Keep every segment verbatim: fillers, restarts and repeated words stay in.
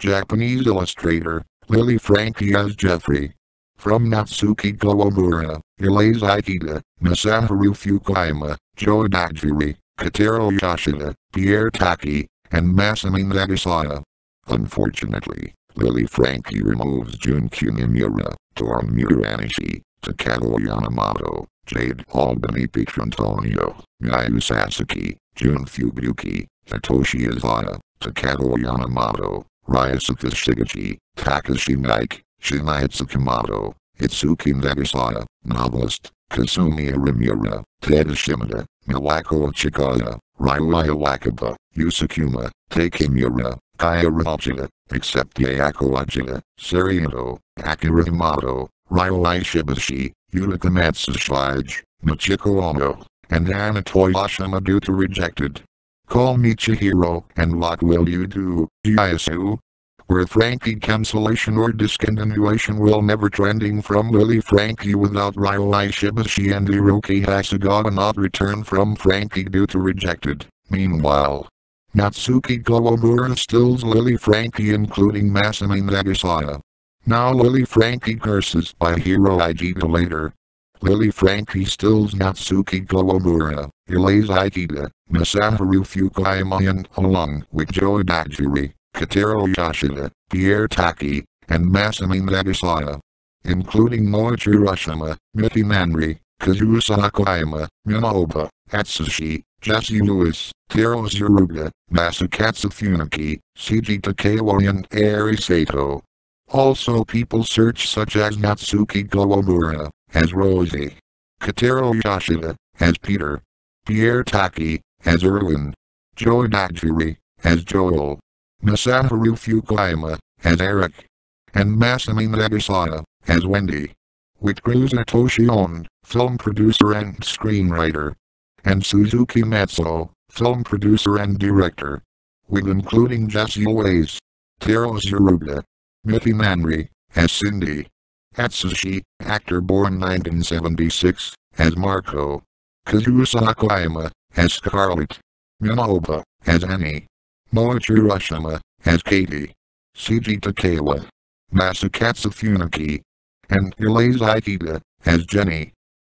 Japanese illustrator, Lily Frankie as Jeffrey. From Natsuki Kawamura, Elaise Ikeda, Masaharu Fukuyama, Joe Dajiri, Katero Yoshida, Pierre Taki, and Masami Nagasaya. Unfortunately, Lily Frankie removes Jun Kunimura, Toromura Anishi, Takao Yamamoto, Jade Albany Petrantonio, Mayu Sasaki, Jun Fubuki, Hitoshi Izaya, Takao Yamamoto, Ryusuke Shigechi, Takashi Mike, Shinai Tsukamoto, Itsuki Nagasaya, novelist, Kasumi Arimura, Ted Shimada, Miwako Chikaya, Ryuya Wakaba, Yusukuma, Takemura, Kaya Rajida, except Yayako Ajida, Sariato, Akira Hamato, Ryuai Shibashi, Yurika Matsushige, Michiko Ono, and Anatoy Ashima due to rejected. Call me Chihiro, and what will you do, Jiasu? Where Frankie cancellation or discontinuation will never trending from Lily Frankie without Ryuai Shibashi and Hiroki Hasegawa not return from Frankie due to rejected. Meanwhile, Natsuki Kawamura stills Lily Frankie including Masami Nagasaya. Now Lily Frankie curses by Hiro Ikeda later. Lily Frankie stills Natsuki Kawamura, Elaise Ikeda, Masaharu Fukuyama and along with Joe Dajiri, Katero Yoshida, Pierre Taki, and Masami Nagasaya. Including Moichi Urashima, Miki Manri, Kazusa Nakayama, Minaoba, Atsushi, Jesse Lewis, Taro Zuruga, Masakatsu Funaki, Seiji Takeo and Eri Sato. Also people search such as Natsuki Kawamura, as Rosie, Katero Yoshida, as Peter, Pierre Taki, as Erwin, Joe Dajiri, as Joel, Masaharu Fukuyama, as Eric, and Masami Nagasaya, as Wendy. With Cruiser Toshion, film producer and screenwriter, and Suzuki Matsuo, film producer and director. With including Jesse Ways, Taro Zuruga, Miki Manri, as Cindy, Atsushi, actor born nineteen seventy-six, as Marco, Kazusa Nakayama, as Scarlett, Minaoba, as Annie, Moichi Urashima, as Katie, Seiji Takeo, Masakatsu Funaki, and Elaise Ikeda, as Jenny.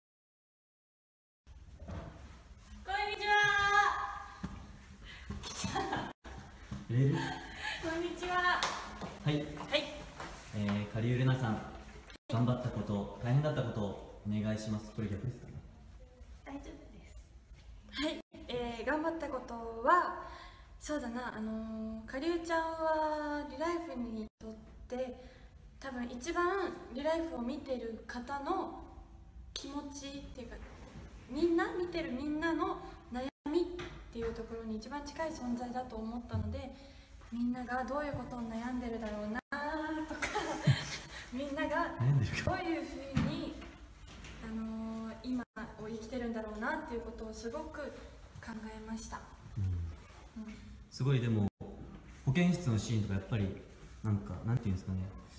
こんにちは。 レールこんにちは。 はい、 はい。 えー、カリウレナさん、頑張ったこと、大変だったことをお願いします。これ逆ですかね。 大丈夫です。はい。えー、頑張ったことは、そうだな、あのー、かりゅうちゃんはリライフにとって多分一番リライフを見てる方の気持ちっていうか、みんな見てるみんなの悩みっていうところに一番近い存在だと思ったので、みんながどういうことを悩んでるだろうなとかみんながどういうふうに、あのー、今を生きてるんだろうなっていうことをすごく考えました。うんうん、 すごい。でも保健室のシーンとかやっぱりなんかなんていうんですかね、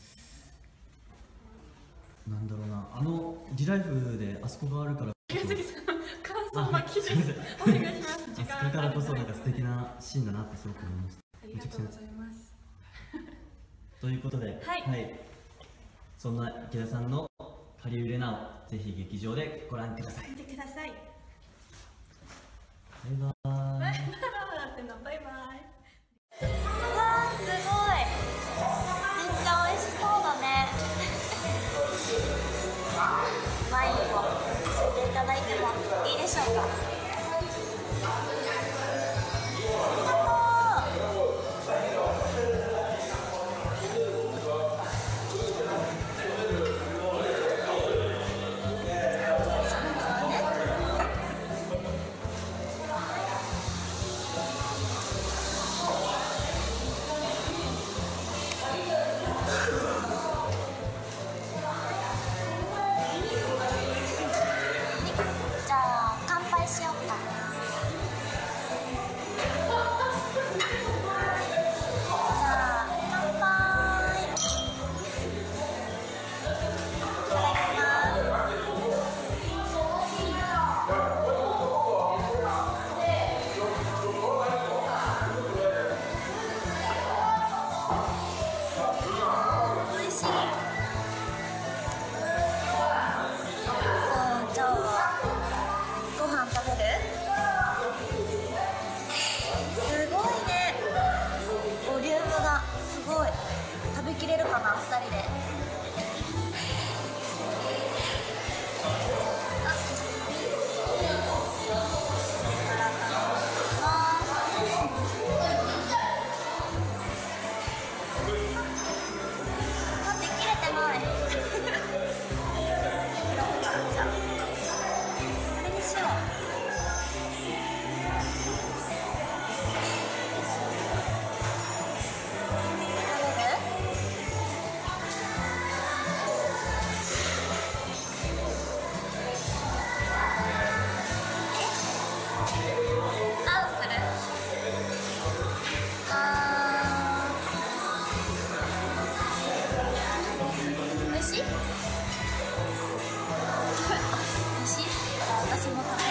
なんだろうな、あのリライフであそこがあるからこそ、 宮崎さん感想巻きでお願いします。時間あそこからこそなんか素敵なシーンだなってすごく思いました。 ありがとうございます。 ということで、 はい、 はい、そんな池田さんのカリウレナをぜひ劇場でご覧ください。 見てください。 バイバーイ。 バイバイ。バイバイ。 わー、すごい。めっちゃ美味しそうだね。ワインを吸っていただいてもいいでしょうか。 るかな、ふたりで。待って、切れてない。じゃあこれにしよう。私も食べる。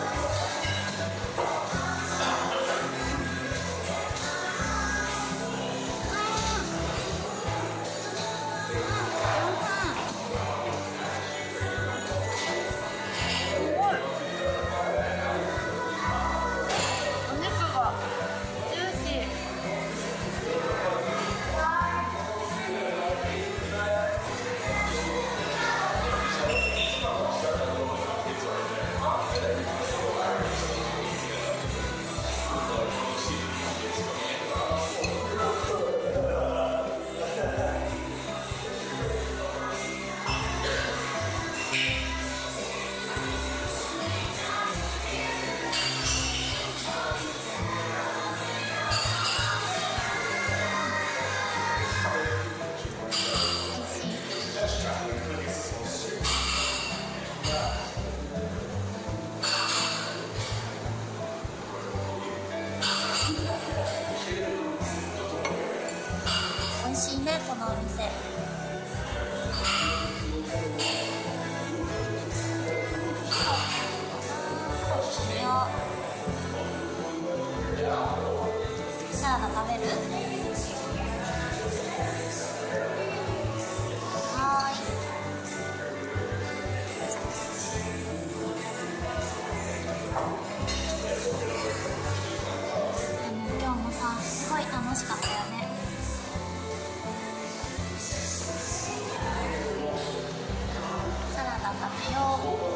お肉がジューシー。美味しいね、このお店。サラダ食べる？はーい。でも今日もさ、すごい楽しかったよね。サラダ食べよう。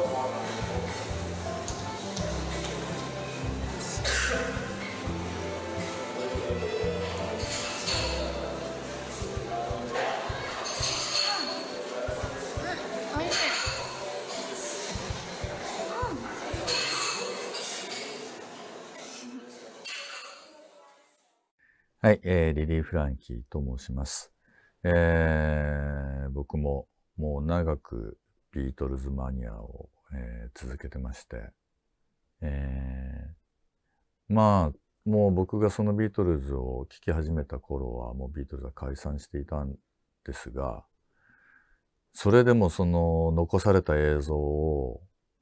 はい、えーリリー・フランキーと申します。えー僕ももう長くビートルズマニアを、えー続けてまして、えーまあ、もう僕がそのビートルズを聴き始めた頃はもうビートルズは解散していたんですが、それでもその残された映像を、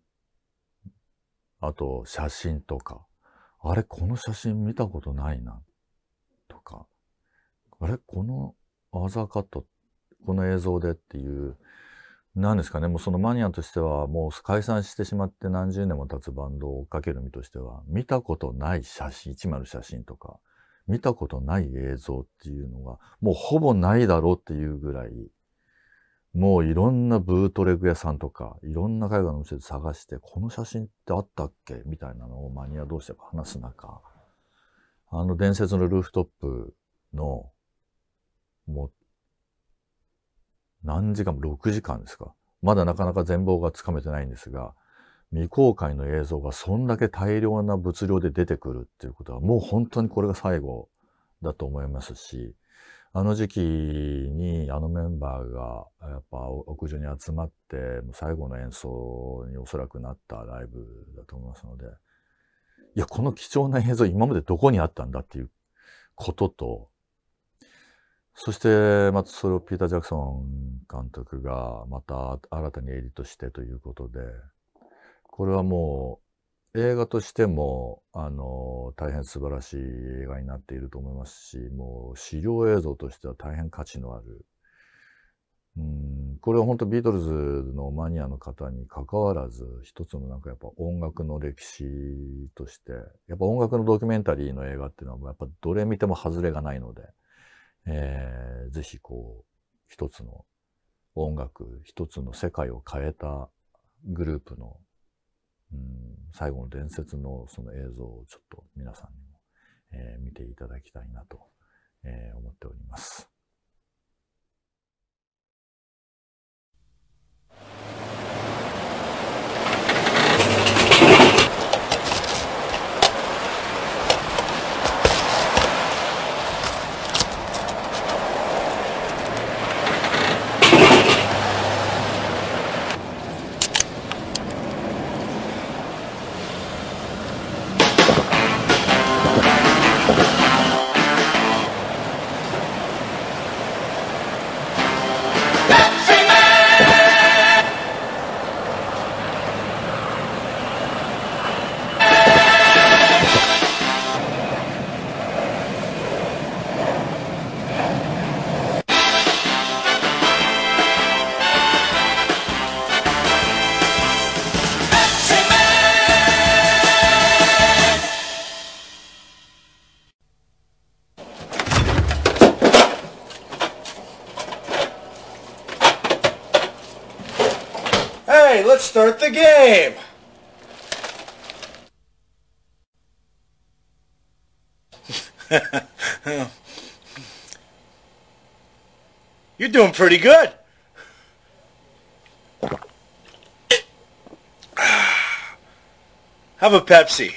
あと写真とか、あれ、この写真見たことないな。とか、あれこのアーザーカット、この映像でっていう、なんですかね、もうそのマニアとしては、もう解散してしまって何十年も経つバンドを追っかける身としては、見たことない写真、一枚の写真とか、見たことない映像っていうのが、もうほぼないだろうっていうぐらい、もういろんなブートレグ屋さんとか、いろんな海外の店で探して、この写真ってあったっけみたいなのをマニア同士で話す中、あの伝説のルーフトップの、もう、何時間も、ろくじかんですか。まだなかなか全貌がつかめてないんですが、未公開の映像がそんだけ大量な物量で出てくるっていうことは、もう本当にこれが最後だと思いますし、あの時期にあのメンバーがやっぱ屋上に集まって、最後の演奏におそらくなったライブだと思いますので、いや、この貴重な映像今までどこにあったんだっていうことと、そしてまたそれをピーター・ジャクソン監督がまた新たにエディットしてということで、これはもう映画としてもあの大変素晴らしい映画になっていると思いますし、もう資料映像としては大変価値のある、うん、これは本当ビートルズのマニアの方に関わらず、一つのなんかやっぱ音楽の歴史として、やっぱ音楽のドキュメンタリーの映画っていうのはやっぱどれ見ても外れがないので、えー、ぜひこ一つの音楽、一つの世界を変えたグループの、うん、最後の伝説のその映像をちょっと皆さんにも、えー、見ていただきたいなと、えー、思っております。 Hey, let's start the game! You're doing pretty good. Have a Pepsi.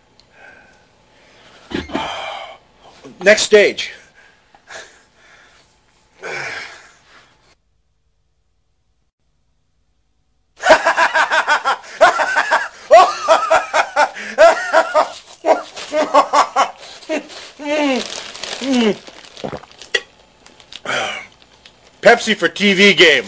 Next stage. Pepsi for T V game.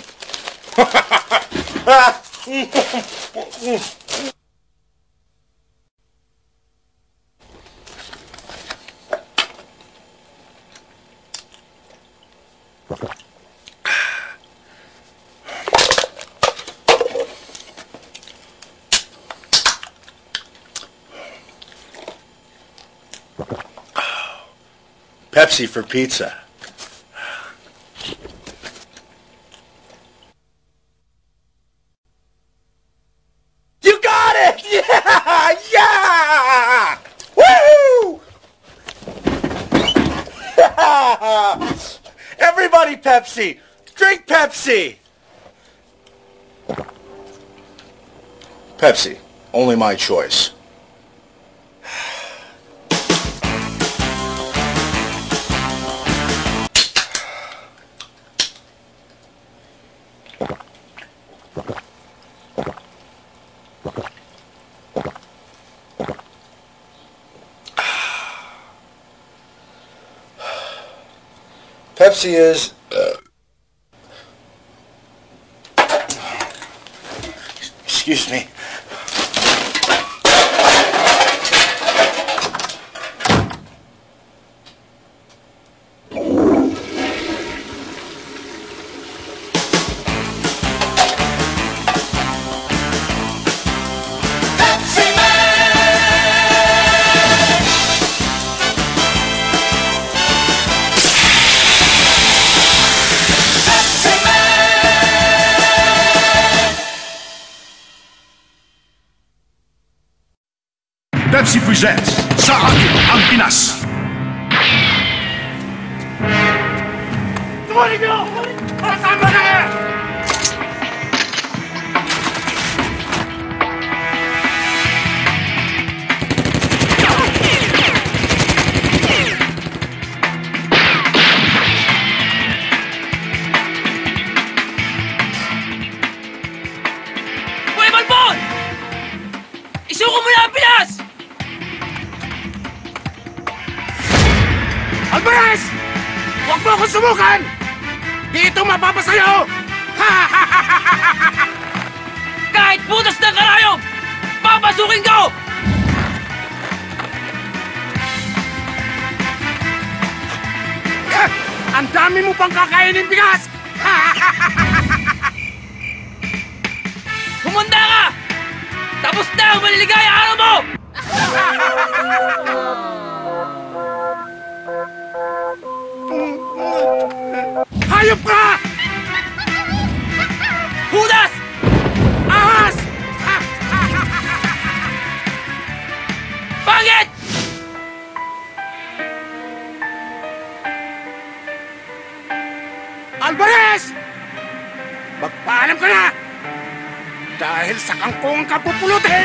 Pepsi for pizza. You got it! Yeah! Yeah! Woo! Everybody Pepsi! Drink Pepsi! Pepsi. Only my choice. Pepsi is... Uh, excuse me. Pepsi presents Sa Akin Ang Pinas. Tumalig nyo! Kasama na eh! Hoy, Balbon! Isuko mo na ang Pinas! Alvarez! Huwag mo akong sumukan! Dito mapapasayo! Kahit butas ng karayom! Papasukin ko! Ang dami mo pang kakainin bigas! Humanda ka! Tapos na ang maliligaya araw mo! Hayop ka! Alvarez! Magpaalam ka na! Dahil sa kangkong ka pupulutin!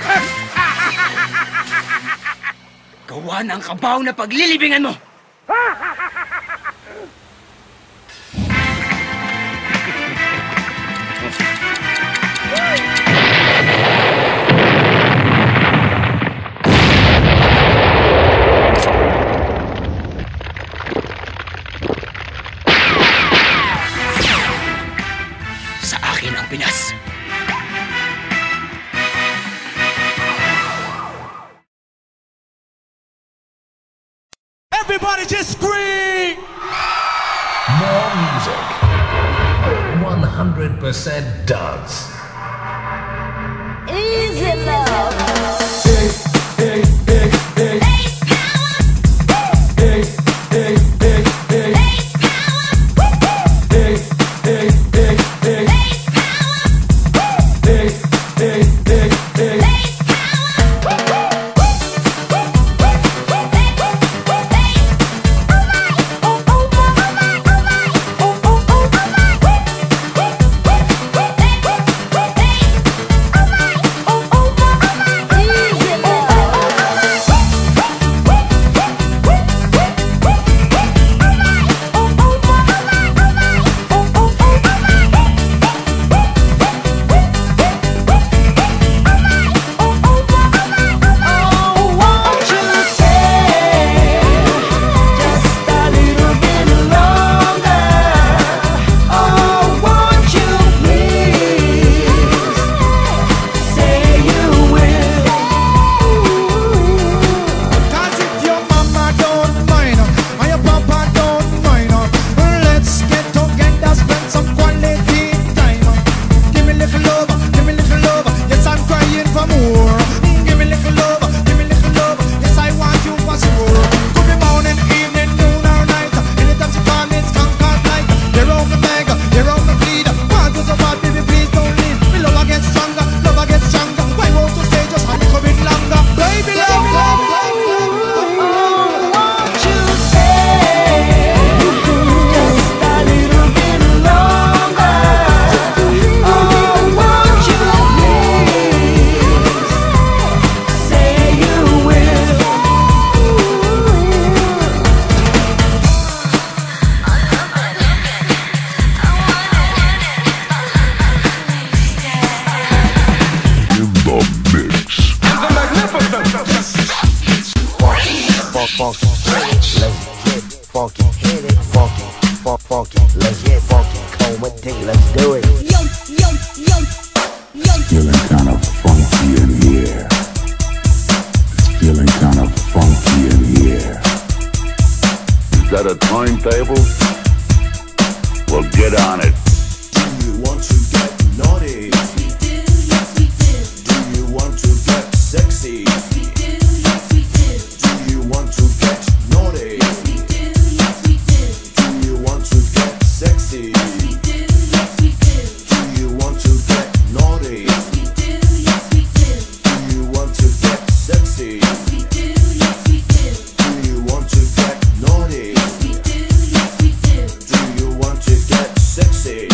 Gawa ng kabaw na paglilibingan mo! Sa akin ang Pinas. Everybody just scream! More music. one hundred percent dance. Easy love. Hey, hey, hey, hey. Hey, hey, hey, hey. Hey, hey, hey, hey. Hey, hey, hey, hey. Funky, let's get funky, hit it, funky, funk, funky, let's get funky, coma dick, let's do it. Yo, yo, yo, yo. Feeling kind of funky in here. It's feeling kind of funky in here. Is that a timetable? Well, get on it. Do you want to get naughty? Yes, we do, yes, we do. Do you want to get sexy? Yes, we do, yes, we do. Do you want to get naughty? Yes, we do, yes, we do. Do you want to get sexy? Yes, we do, yes, we do. Do you want to get naughty? Yes, we do, yes, we do. Do you want to get sexy? Yes, we do, yes, we do. Do you want to get naughty? Yes, we do, yes, we do. Do you want to get sexy?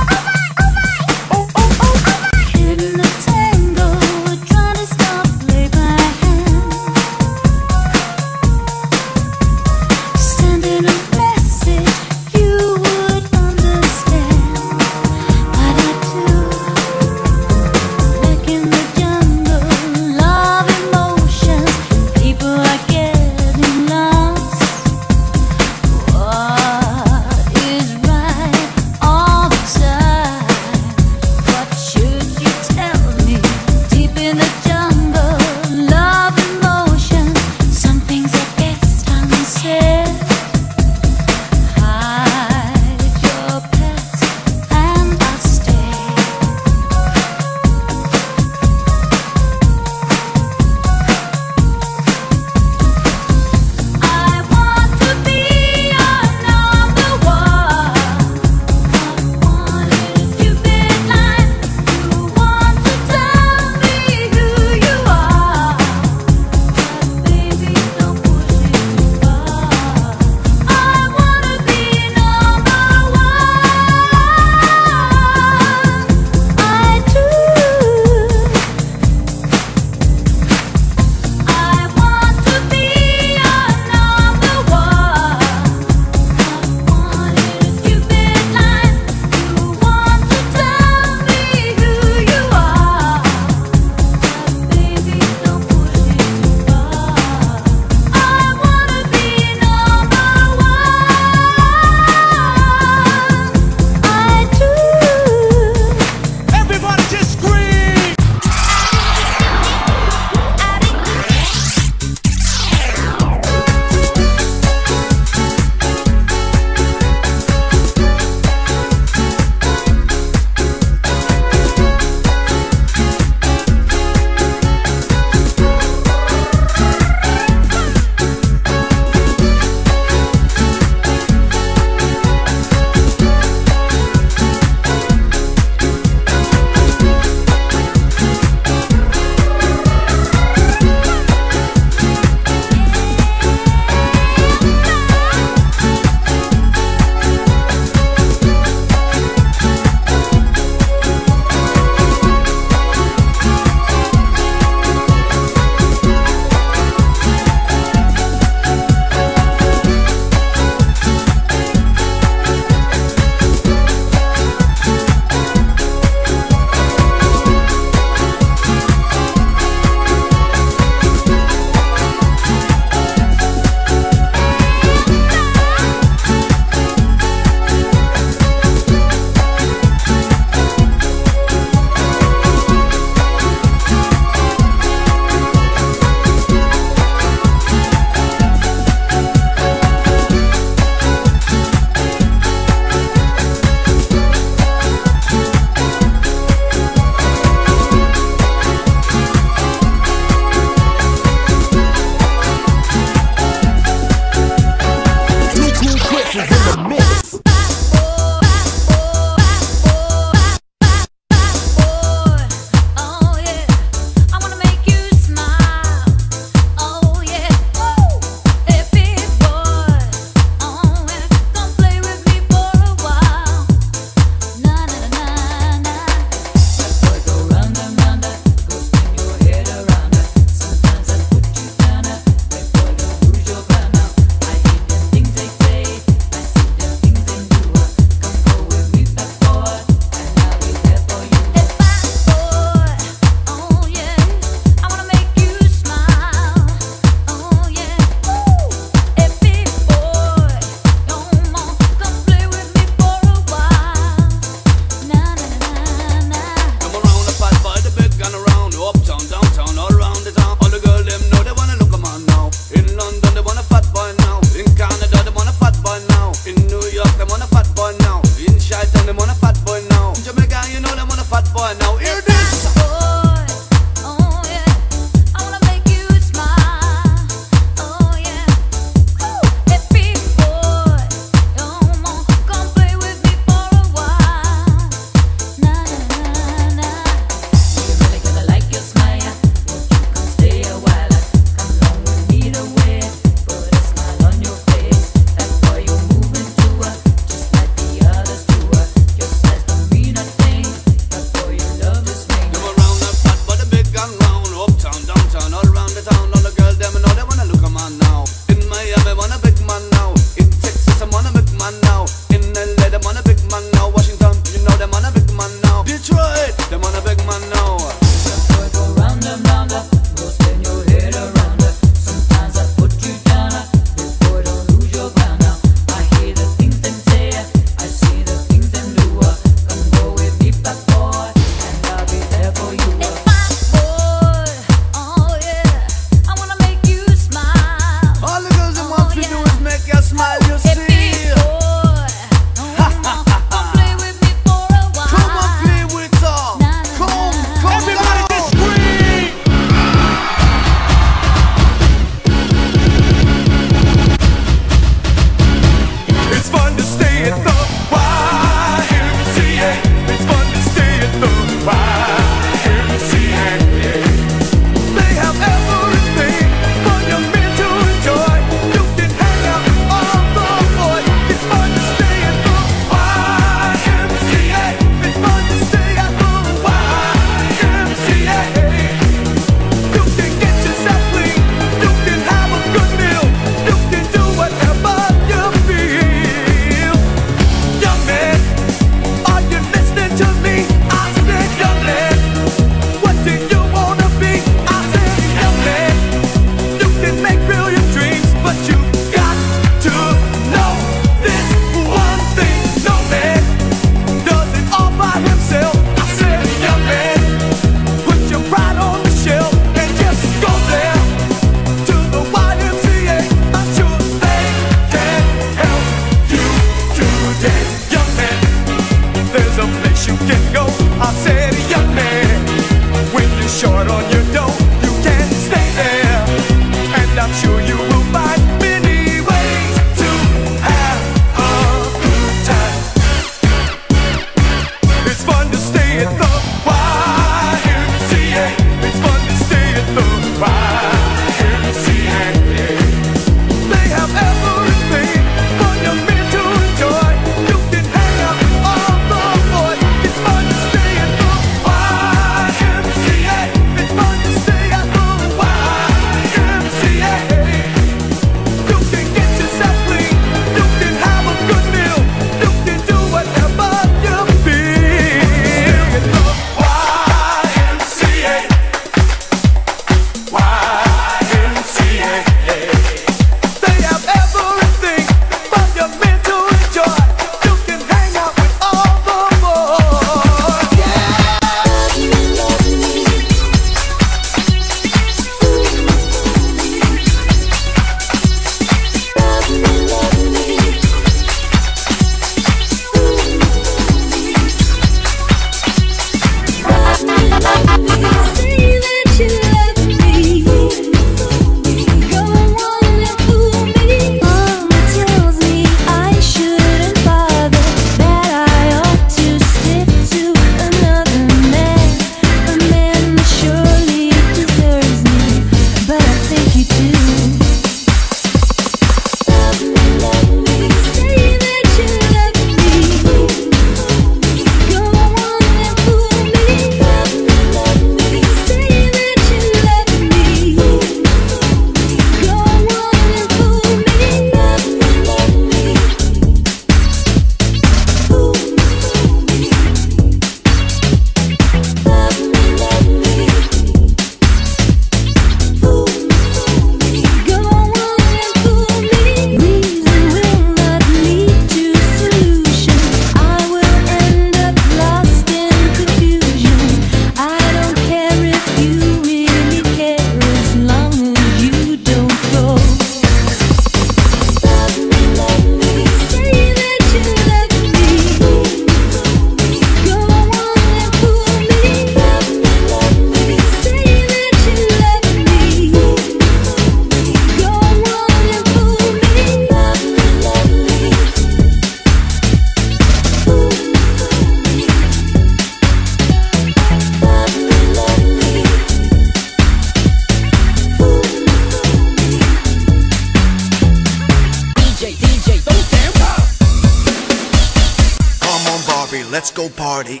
let's go party.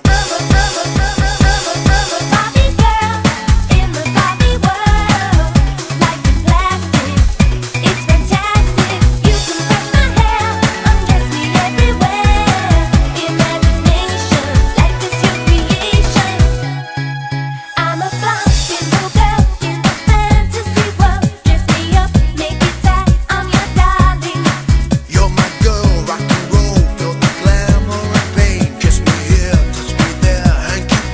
Rock and roll, feel the glamour and pain. Kiss me here, touch me there, hanky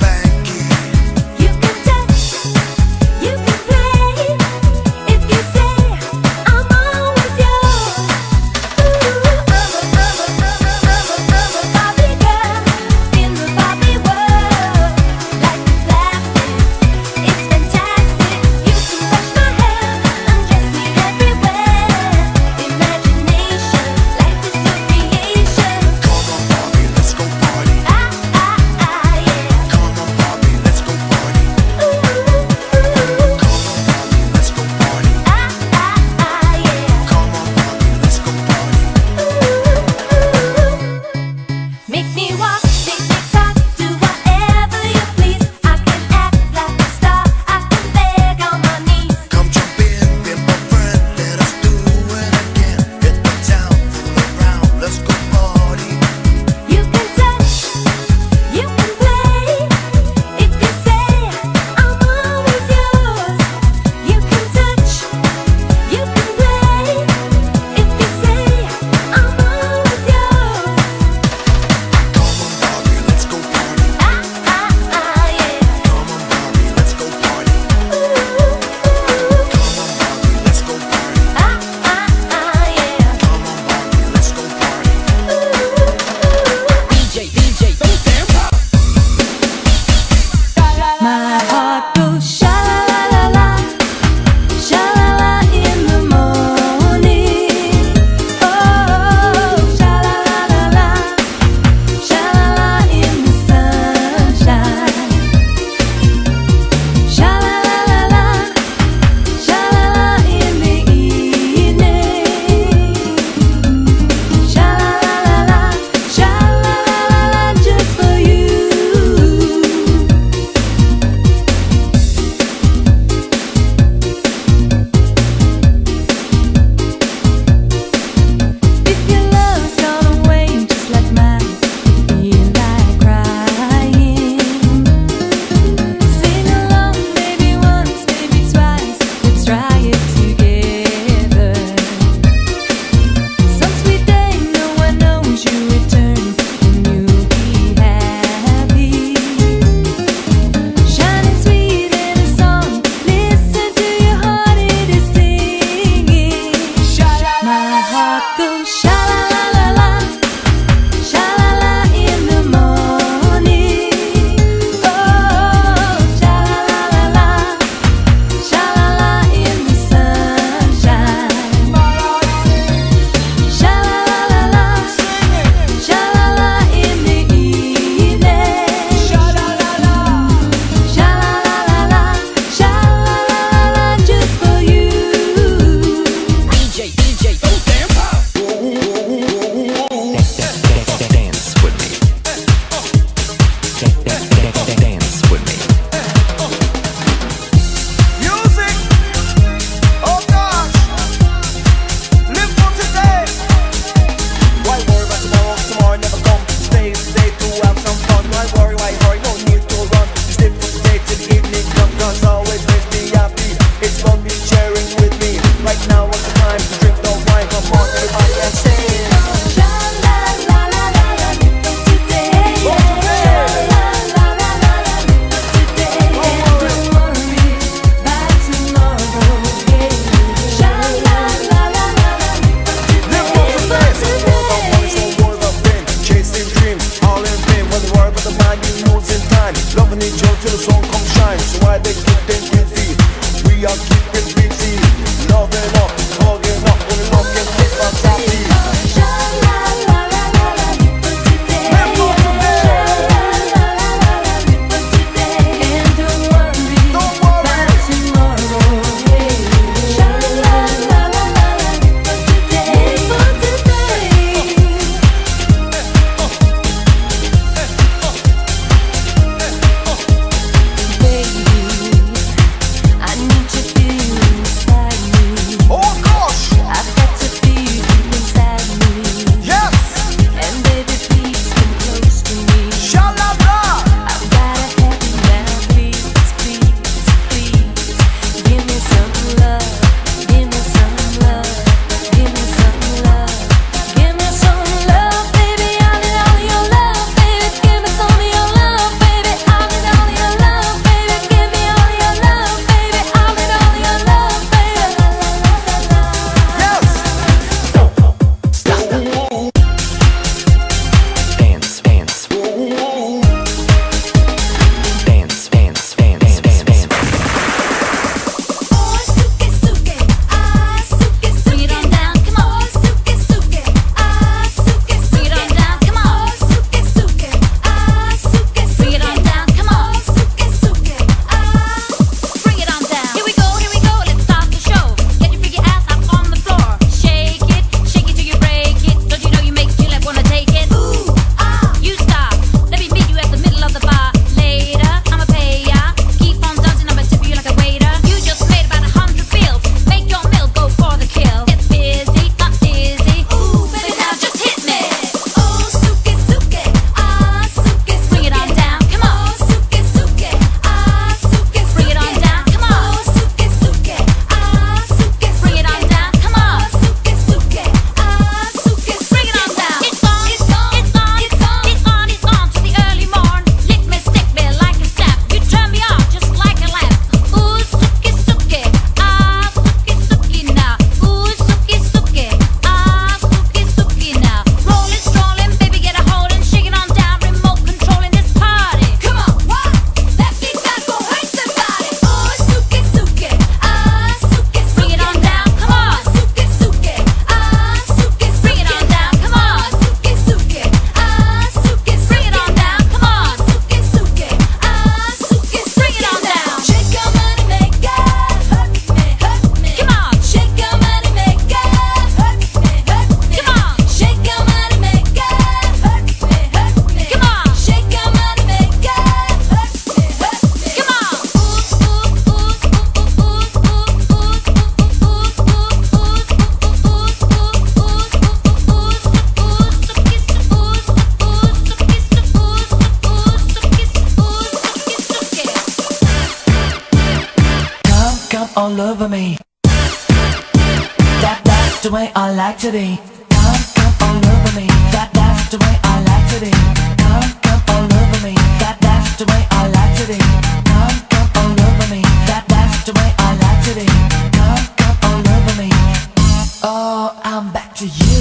over me. That that's the way I like to be. Come, come all over me. That that's the way I like to be. Come, come all over me. That that's the way I like to be. Come, come all over me. That that's the way I like to be. Come, come all over me. Oh, I'm back to you.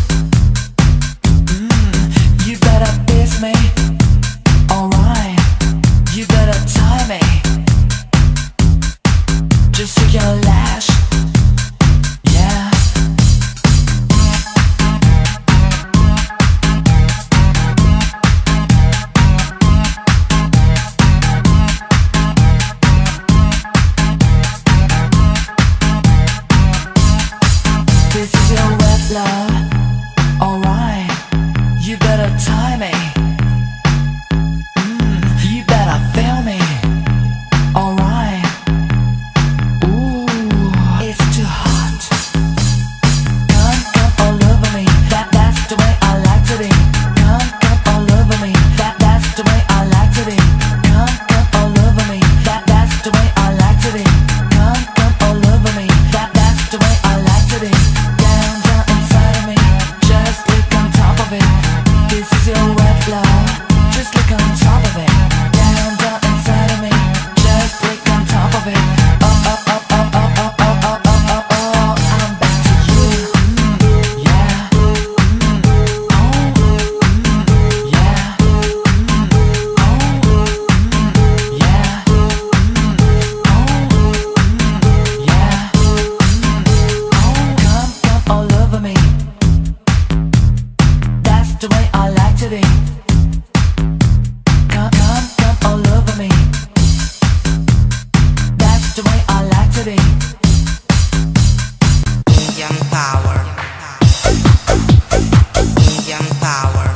Mm, you better kiss me. Alright, you better tie me. Just take your lash. Yeah. This is your wet love. Alright, you better tie me. Mm, you better feel me. Alright. Ooh, it's too hot. Come, come all over me. That that's the way I like to be. Come, come all over me. That that's the way I like to be. Come, come all over me. That that's the way I like to be. Come, come all over me. That that's the way I like to be. Down, down inside of me. Just look on top of it. This is your wet love. Just look on top of it. Down, down inside of me. Just look on top of it. Up, up, up, up, up, up, up, up, up, up, up. I'm back to you. Mm, yeah. Mm, oh, mm, yeah. Mm, oh, mm, yeah. Mm, oh, mm, yeah. Mm, oh, come, come all over me. That's the way I like to be. Come, come, come all over me. That's the way I like to be. Indian power. Indian power.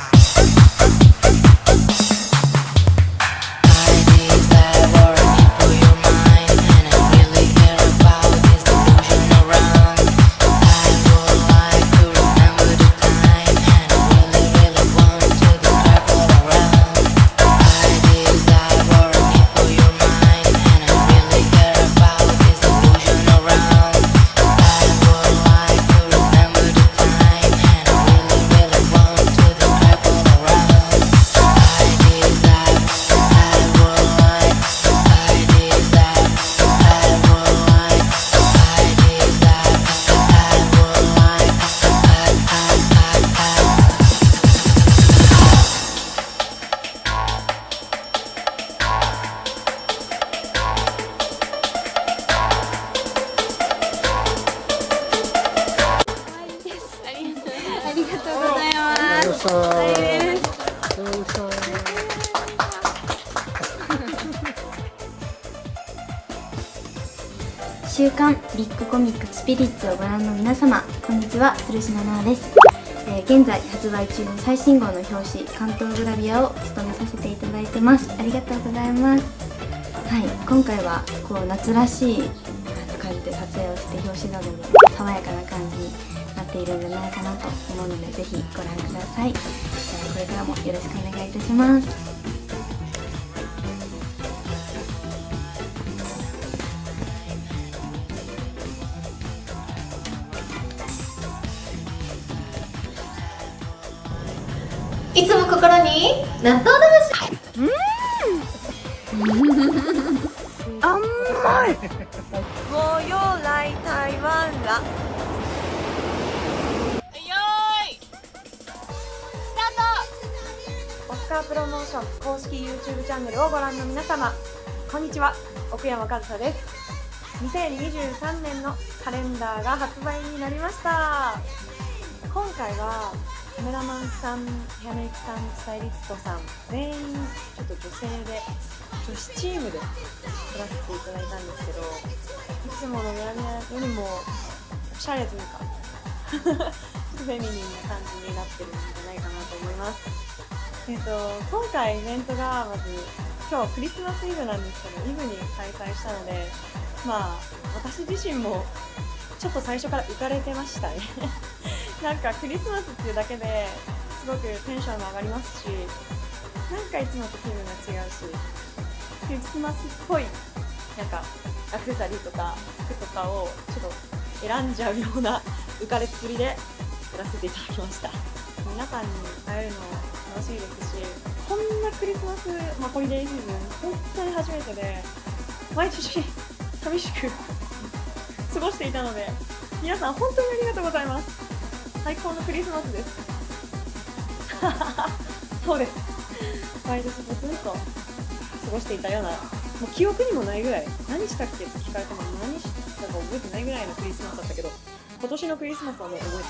Ideas that work for your mind, and I really care about this illusion around. I would like to remember the time, and I really, really want to describe all around. Ideas that work for your mind, and I really care about this illusion around. I would like to remember the time, and I really, really want to describe all around. Ideas that I would like, ideas that I would like, ideas that I would like, I, ありがとうございます。はいです。週刊ビッグコミックスピリッツをご覧の皆様、こんにちは、鶴島奈々です。えー、現在発売中の最新号の表紙関東グラビアを務めさせていただいてます。ありがとうございます。はい、今回はこう夏らしい感じで撮影をして表紙なども爽やかな感じになっているんじゃないかなと思うので、ぜひご覧ください。えー、これからもよろしくお願いいたします。 いつも心に納豆魂。うーん。甘い。我又来台湾了。よーい。スタート。オスカープロモーション公式 YouTube チャンネルをご覧の皆様、こんにちは。奥山和沙です。にせんにじゅうさんねんのカレンダーが発売になりました。今回はカメラマンさん、ヘアメイクさん、スタイリストさん、全員ちょっと女性で、女子チームで撮らせていただいたんですけど、いつものグラビアよりもおしゃれというかフェミニンな感じになってるんじゃないかなと思います。えっと、今回イベントがまず今日クリスマスイブなんですけど、イブに開催したので、まあ私自身もちょっと最初から浮かれてましたねなんかクリスマスっていうだけですごくテンションも上がりますし、なんかいつもと気分が違うし、クリスマスっぽいなんかアクセサリーとか服とかをちょっと選んじゃうような浮かれっぷりでやらせていただきました。皆さんに会えるの楽しみですし、こんなクリスマス、まあ、ホリデーシーズン本当に初めてで毎年寂しく過ごしていたので、皆さん本当にありがとうございます。最高のクリスマスです。そうです。毎年ポツンと過ごしていたような、もう記憶にもないぐらい、何したっけって聞かれても何したか覚えてないぐらいのクリスマスだったけど、今年のクリスマスはもう覚えて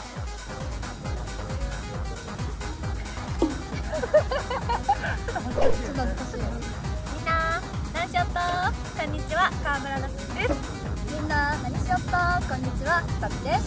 た。みんな何しよっとこんにちは、川村夏希です。みんな何しよっとこんにちは、たみです。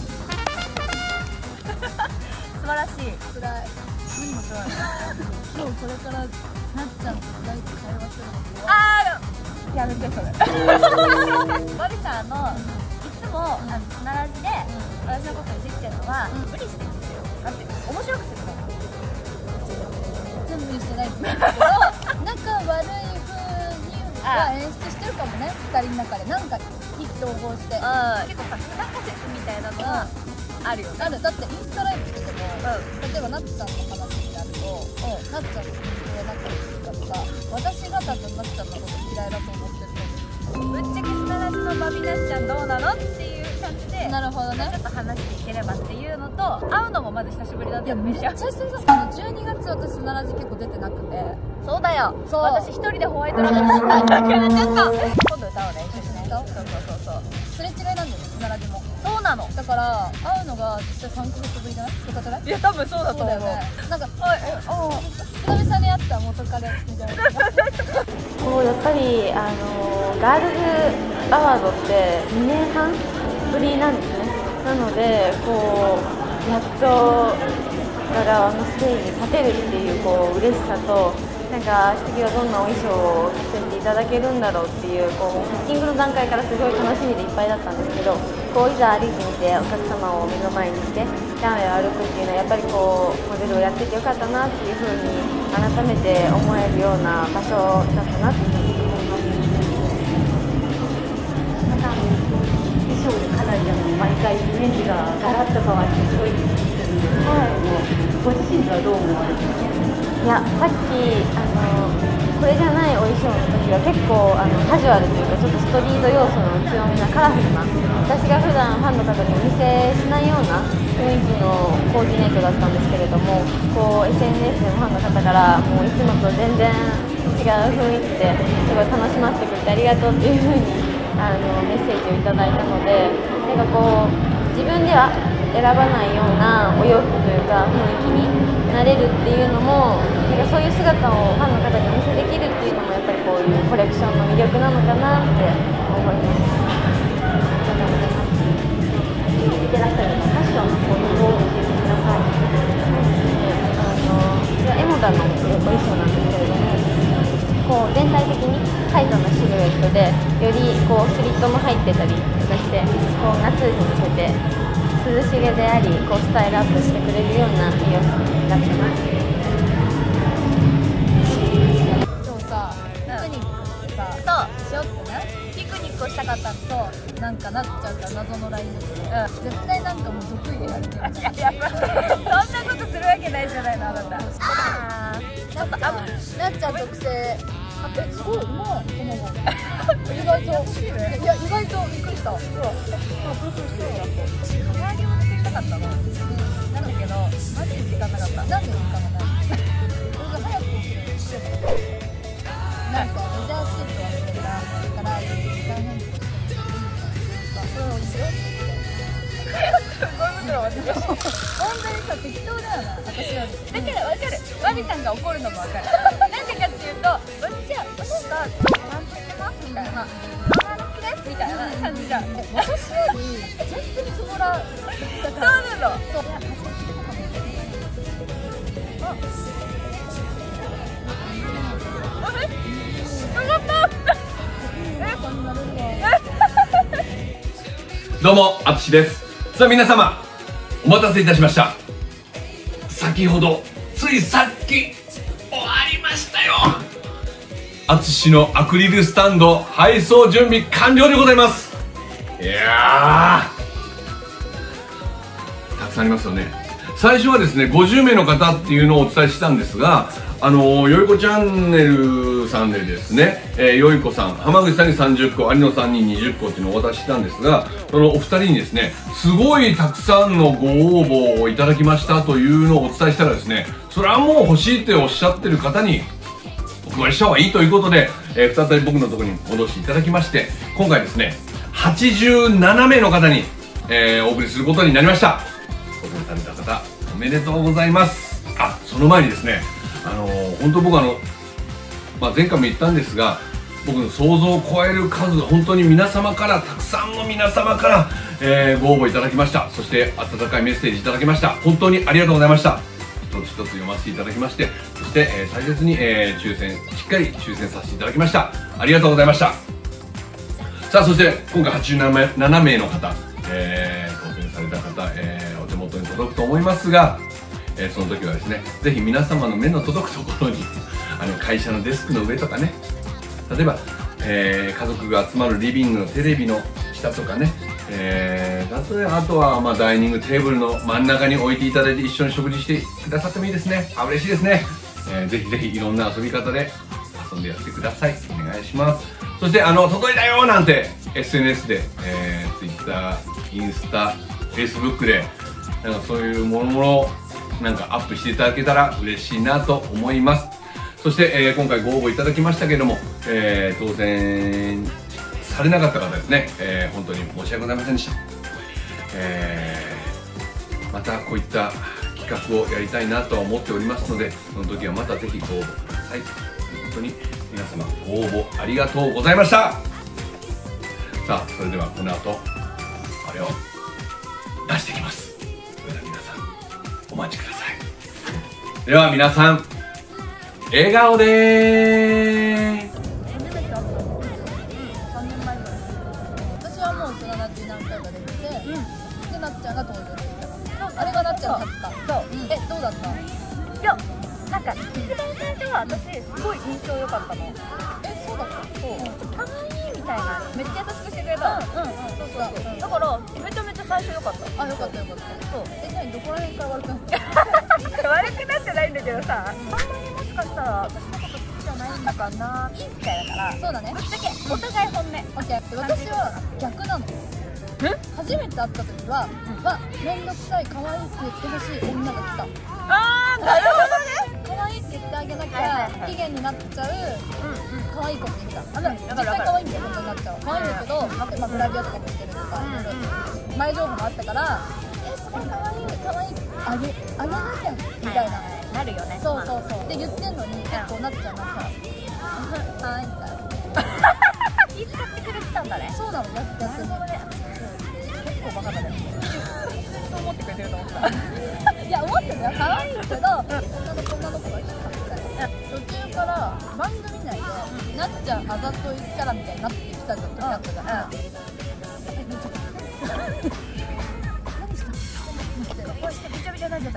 素晴らしい。つらい。何もつらい。今日これからなっちゃんと大体会話するの。あーやめてそれ。バビさんのいつもあのつならじで私のこといじってるのは無理してるんですよ。だって面白くするの。全部無理してないんですけど、仲悪い風には演出してるかもね。二人の中でなんか意気投合して。結構さ、仲説みたいなのはあるよね。ある。だってインスタライブしてても、例えばなっちゃんの話になると、なっちゃんと仲良くしたとか、私方となっちゃんのこと嫌いだと思ってるのに、ぶっちゃけすならしのバビなっちゃんどうなのっていう感じで、なるほどね、ちょっと話していければっていうのと、会うのもまず久しぶりだったんでしょ。めっちゃ久々。あのじゅうにがつ私すならじ結構出てなくて。そうだよ。そう。私一人でホワイトラブだったからちょっと今度歌うね、一緒にね。そうそうそうそう。すれ違いなんだよね、すならじも。そうなの。だから会うのが実際さんかげつぶりじゃない？よかったね。いや多分そうだと思う。なんかああ久々に会った元彼みたいな。こうやっぱりあのガールズアワードってにねんはんぶりなんですね。なのでこうやっとからあのステージに立てるっていうこう嬉しさと、なんか次はどんなお衣装を着せていただけるんだろうっていうこうピッキングの段階からすごい楽しみでいっぱいだったんですけど、こういざ歩いてみてお客様を目の前にしてランウェイを歩くっていうのはやっぱりこうモデルをやっててよかったなっていうふうに改めて思えるような場所だったなっていうふうに思います。また衣装でかなり毎回イメージがガラッと変わってすごいはい、ご自身ではどう思われてますか？いや、さっきあのこれじゃないお衣装の時は結構あのカジュアルというかちょっとストリート要素の強めなカラフルな、私が普段ファンの方にお見せしないような雰囲気のコーディネートだったんですけれども、こう エスエヌエス でもファンの方からもういつもと全然違う雰囲気ですごい楽しませてくれてありがとうっていう風にあのメッセージをいただいたので、なんかこう自分では選ばないようなお洋服というか雰囲気になれるっていうのも、なんかそういう姿をファンの方にお見せできるっていうのもやっぱりこういうコレクションの魅力なのかなって思います。今見てらっしゃるファッションのポイントを教えてください。あのこれはエモダのお衣装なんですけれども、こう全体的にタイトなシルエットでよりこうスリットも入ってたりとかして、こう夏に向けて涼しげでありこうスタイルアップしてくれるような衣装になってます。今日さ、ピクニックってさ、そうしよってね、ピクニックをしたかったんと、なんかなっちゃうから謎のラインで、うん、絶対なんかもう得意でやるけど、いやいやそんなことするわけないじゃないのあなた。あーちょっとあなっちゃん特製。え、すごい、うまい、この子。意外と、いや、意外とびっくりした。うわ、あ、プルプルしてるやつ。唐揚げも作りたかったの。うん、なんだけど、マジで時間なかった。なんで時間がない？それが早くしてる。なんか、レジャーシート忘れたから、大変です。それをいいよって言って。ゴミ袋忘れた。本当にさ、適当だよな、私より。だからわかる。ワビさんが怒るのもわかる。なんでかっていうと、私は、私がちゃんとしてますみたいな、あー好きですみたいな感じじゃん。私より全然つもらだから。そうなの。そう。いや、初めてかもしれない。あ、あれ？よかった。え、こんなのね。 どうも、あつしです。さあ皆様、お待たせいたしました。先ほど、ついさっき終わりましたよ。 淳のアクリルスタンド配送準備完了でございます。いやー、たくさんありますよね。最初はですね、ごじゅうめいの方っていうのをお伝えしたんですが、あのー、よいこチャンネルさんでですね、えー、よいこさん、浜口さんにさんじゅっこ、有野さんににじゅっこっていうのをお渡ししたんですが、そのお二人にですね、すごいたくさんのご応募をいただきましたというのをお伝えしたらですね、それはもう欲しいっておっしゃってる方にお配りした方がいいということで、えー、再び僕のところに戻していただきまして、今回ですね、はちじゅうななめいの方に、えー、お送りすることになりました。当選された方、おめでとうございます。あ、その前にですね、あのー、本当僕あの、まあ、前回も言ったんですが、僕の想像を超える数、本当に皆様から、たくさんの皆様から、えー、ご応募いただきました。そして温かいメッセージいただきました。本当にありがとうございました。一つ一つ読ませていただきまして、そして、えー、大切に、えー、抽選、しっかり抽選させていただきました。ありがとうございました。さあ、そして今回はちじゅうななめいの方、えー、当選された方、えー、お手元に届くと思いますが、えー、その時はですね、ぜひ皆様の目の届くところにあの会社のデスクの上とかね、例えば、えー、家族が集まるリビングのテレビの下とかね、えー、例えばあとは、まあ、ダイニングテーブルの真ん中に置いていただいて一緒に食事してくださってもいいですね。あ、嬉しいですね。えー、ぜひぜひいろんな遊び方で遊んでやってください。お願いします。そしてあの届いたよなんて エスエヌエス で、えー、Twitter、インスタ、Facebook でなんかそういうものものなんかアップしていただけたら嬉しいなと思います。そして、えー、今回ご応募いただきましたけれども、えー、当選されなかった方ですね、えー、本当に申し訳ございませんでした。えー、またこういった企画をやりたいなとは思っておりますので、その時はまたぜひご応募ください。本当に皆様ご応募ありがとうございました。さあ、それではこの後あれを出してきます。それでは皆さんお待ちください。では皆さん笑顔でーす。 さんねんまえぐらい。私はもうその夏に何回か出てて、でなっちゃんが登場してきた。あれがなっちゃんの初か。そう。え、どうだった？ いや、なんか一番最初は私すごい印象良かったの。 え、そうだった？そう。 可愛いみたいな、めっちゃ優しくしてくれた。うんうん、そうそうそう。だからめちゃめちゃ最初良かった。 あ、良かった良かった。そう。え、何どこら辺から悪くなった？ 悪くなってないんだけどさ、あんまりもしかしたら私のこと好きじゃないのかなみたいだから。 そうだね。 ぶっちゃけお互い本音。 オッケー。私は逆なの。初めて会った時は、わ、めんどくさい可愛いって言ってほしい女が来た。 あー、なるほどね。 可愛いって言ってあげなきゃ不機嫌になっちゃう可愛い子もいた。あの実際可愛いんだよ、本当になっちゃう。可愛いんだけど、まあグラビアとかもしてるとか、前情報もあったから、え、すごい可愛い可愛いあげあげなきゃみたいな。 なるよね。 そうそうそう。で言ってんのに結構なっちゃうなんか、はいみたいな。 気使ってくれてたんだね。 そうなの、逆に。 結構バカだね。そう思ってくれてると思った。 いや、思ってるよ。可愛いけど、女の子女の子が来たみたいな。途中から番組内で、なっちゃんあざといキャラみたいになってきた時あったじゃん。え、めっちゃ何したの？ こうしてびちゃびちゃになっちゃった。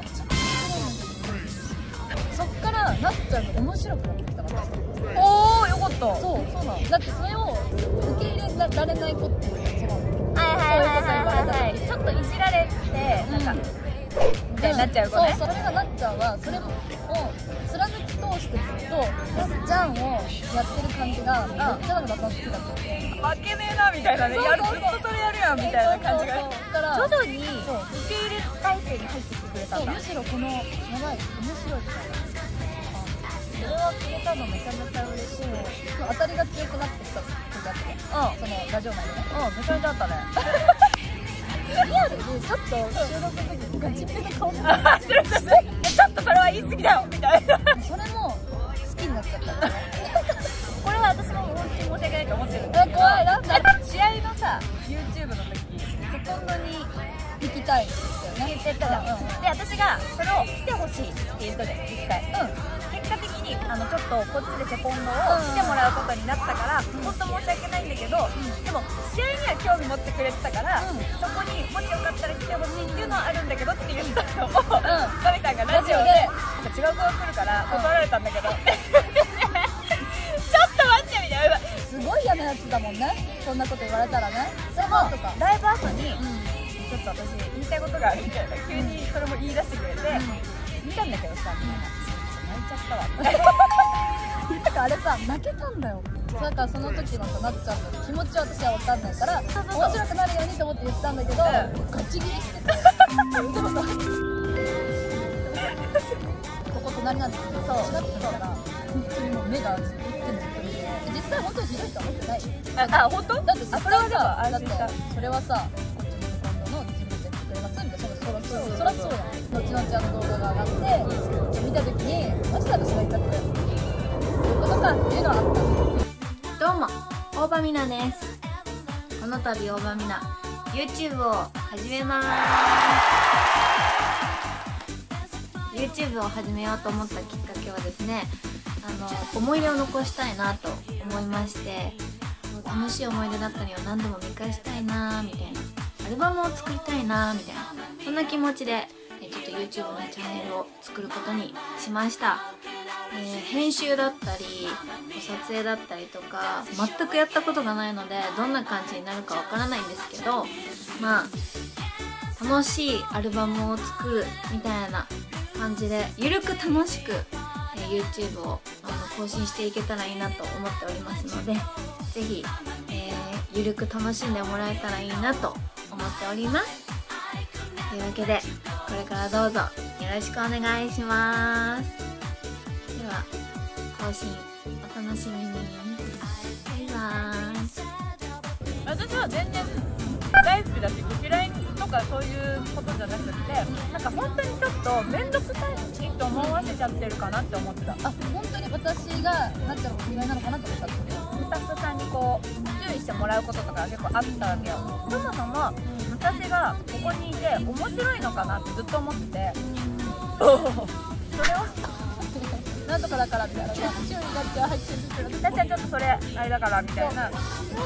そっからなっちゃんが面白くなってきたから。 おー、よかった。 そう、そうなの。だってそれを受け入れられない子っていうか、その、 はいはいはいはいはい。ちょっといじられて、なんか、みたいになっちゃう子ね。 そう、それがなっちゃんは、それを貫き通してくると、なっちゃんをやってる感じが、めっちゃなんか好きだった。 負けねえなみたいなね。やる、ずっとそれやるやんみたいな感じが。徐々に受け入れ体制に入ってきてくれたんだ。 むしろこの、やばい、面白いみたいな。 それはくれたのめちゃめちゃ嬉しい。 当たりが強くなってきた時だって、そのラジオ内でね。 うん、めちゃめちゃあったね。 リアルにちょっと収録の時にガチッペな顔してた。するするする。ちょっとそれは言い過ぎだよみたいな。 それも好きになっちゃったからね。 これは私も本当に申し訳ないと思ってるんえ、 だけど。 怖い、なんだ。 試合のさ、YouTube の時、セコンドに行きたいって言ってたじゃん。で、私がそれを来てほしいって言うとで一回。うん。結果的にあのちょっとこっちでセコンドを来てもらうことになったから、本当申し訳ないんだけど、でも試合には興味持ってくれてたから、そこにもしよかったら来てほしいっていうのはあるんだけどって言ったのを、ガミさんがラジオで違う子が来るから断られたんだけど、ちょっともんね、そんなこと言われたらね。 でもライブ後に、ちょっと私言いたいことがあるみたいな、急にそれも言い出してくれて、見たんだけどさ、泣いちゃったわなんかあれさ、泣けたんだよ。だからその時のさ、なっちゃんの気持ちは私は分かんないから、面白くなるようにと思って言ったんだけど、ガチ切れしててでもさここ隣なんですけど、そう違ってたから本当にもう目がずっと一点ずっと見て、実際本当にひどいと思ってない。 あ、本当？ だって絶対さ、だってたそれはさ、こっちのセカンドの自分でやってくれますみたいな、そらそうそらそうやん。後々あの動画が上がって見た時にマジで私が言ったってそういうことかっていうのはあった。 どうも、大場美奈です。この度大場美奈 YouTube を始めます。 YouTube を始めようと思ったきっかけはですね、あの思い出を残したいなと思いまして、楽しい思い出だったりを何度も見返したいなみたいな、アルバムを作りたいなみたいな、そんな気持ちでちょっと YouTube のチャンネルを作ることにしました。えー、編集だったり撮影だったりとか全くやったことがないので、どんな感じになるかわからないんですけど、まあ楽しいアルバムを作るみたいな感じでゆるく楽しく、えー、YouTube をあの更新していけたらいいなと思っておりますので、ぜひ、えー、ゆるく楽しんでもらえたらいいなと思っております。というわけでこれからどうぞよろしくお願いします。では更新お楽しみに。バイバーイ。 私は全然大好きだし、嫌いとかそういうことじゃなくて、なんか本当にちょっと面倒くさいと思わせちゃってるかなって思ってた。 あ、本当に私がなっちゃうのが嫌いなのかなって思ったってこと。 スタッフさんにこう注意してもらうこととか結構あったわけよ。そもそも私がここにいて面白いのかなってずっと思ってて、それをなんとかだからみたいな、注意がっちゃ入ってるんですけど、 私はちょっとそれあれだからみたいな。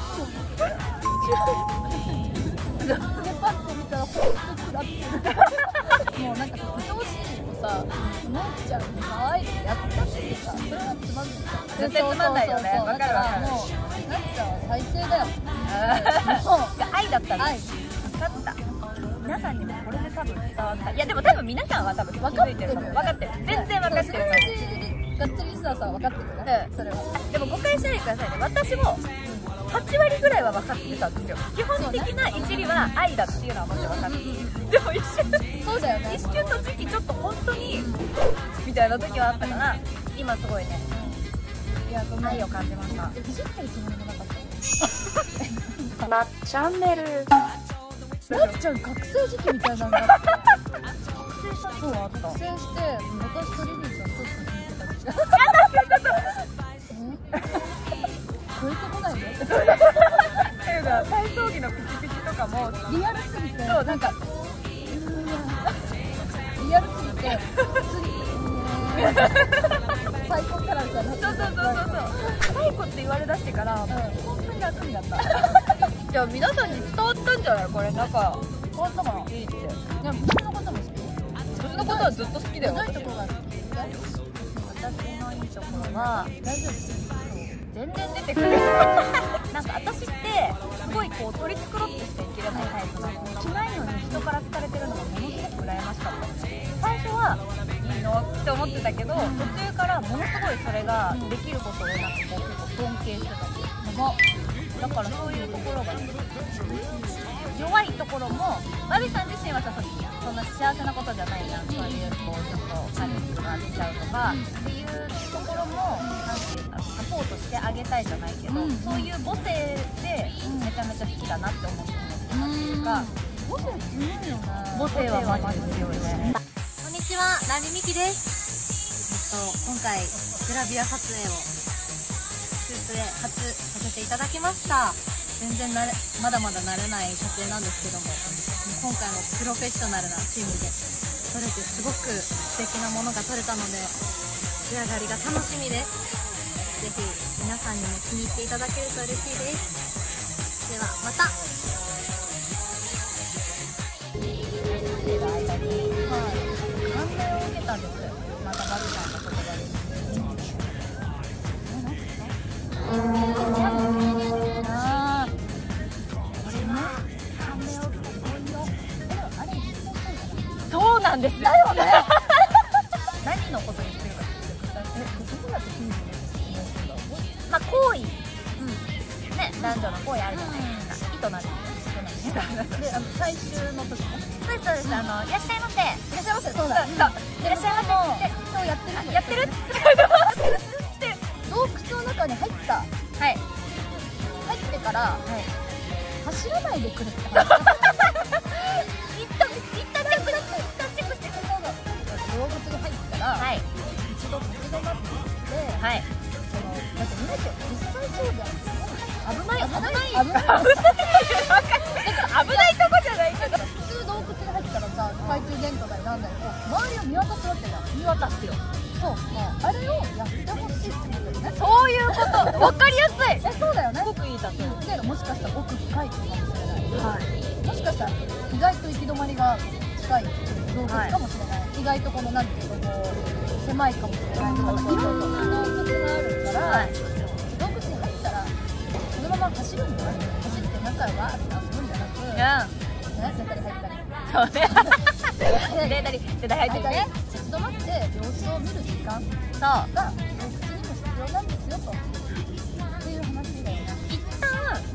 でパッて見たらほんと食らってるもうなんかさ、愛おしいのさ、なっちゃんに可愛いってやったってさ、それはつまんないじゃん。 絶対つまんないよね。わかるわかる。 もうなっちゃんは最低だよ。 もう愛だったの。愛。分かった。皆さんにもこれで多分伝わった。いやでも多分皆さんは多分気づいてる。分かってる。全然分かってる。 ガッツリリスナーさんは分かってるね。それは。 でも誤解しないでくださいね。私もはちわりぐらいは分かってたんですよ。基本的ないじりは愛だっていうのはもちろん分かってる。でも一瞬、 そうだよね。 一瞬の時期ちょっと本当にみたいな時はあったから、今すごいね。いや、その愛を感じました。 いじってるつもりもなかった。 なっチャンネル。 なっちゃん学生時期みたいなのがあって。学生さそうあった。学生して私とリリーさんちょっと聞いてた時。やだ、ちょっと。超えてこないで。っていうか体操着のピチピチとかもリアルすぎて、 そうなんかリアルすぎて最高キャラみたいな。 そうそうそうそうそう。最高って言われだしてから、うん、本当に楽になった。じゃあ皆さんに伝わったんじゃない？これなんか伝わったかな。 いいって。でも私のことも好き。 私のことはずっと好きだよ。 どういうところが好き？ 私のいいところは大丈夫。全然出てくる。なんか私ってすごいこう取り繕ってしか生きれないタイプなの。着ないのに人から好かれてるのがものすごく羨ましかったんです。最初はいいのって思ってたけど、途中からものすごいそれができることをなんかこう結構尊敬してたのが、だからそういうところがね、弱いところもマビさん自身はさ、そんな幸せなことじゃないじゃん。そういうこうちょっと彼氏が出ちゃうとかっていうところもなんていうかサポートしてあげたいじゃないけど、うん、そういう母性でめちゃめちゃ好きだなって思ってますっていうか、 母性強いよね。 母性はマジ強いね。 こんにちは、ラミミキです。えっと今回グラビア撮影をスーツで初させていただきました。全然なれまだまだ慣れない撮影なんですけども、今回もプロフェッショナルなチームで撮れてすごく素敵なものが撮れたので、仕上がりが楽しみです。ぜひ皆さんにも気に入っていただけると嬉しいです。ではまた。 撮影の間に、はい、感銘を受けたんです。またバビさんの言葉です。あなんですよ。 だよね。 何のこと言ってるかっていうと、 え、どこだって筋肉ですまあ行為、ね、男女の行為あるじゃないですか。意図なりで、あの最終の時ね。 そうですそうです。あのいらっしゃいませ。いらっしゃいませ。そうだ。 そう。いらっしゃいませって今日やってる。 やってる？ 洞窟の中に入った。 はい。 入ってから走らないでくれって話。 一旦一旦チェックして、一旦チェックして。 洞窟に入ったら一度立ち止まって、はい。そのだって見なきゃ実際そうじゃん。危ない危ない危ない危ないとこじゃないけど、 普通洞窟に入ったらさ、懐中電灯がなんだよ、周りを見渡すわけじゃん。 見渡すよ。 そう、あれをやってほしいってことだよね。 そういうこと、わかりやすい。 え、そうだよね。 すごくいいだと。 で、もしかしたら奥深いかもしれない。はい。もしかしたら意外と行き止まりが近い洞窟かもしれない。意外とこのなんていうかこう狭いかもしれない。いろんな洞窟があるから、洞窟に入ったらそのまま走るんじゃなくて、走って中は遊ぶんじゃなく、ね、絶対入ったり。 そうね。出たり出たり入ったりね。 立ち止まって様子を見る時間そうが洞窟にも必要なんですよと。っていう話だよね。 一旦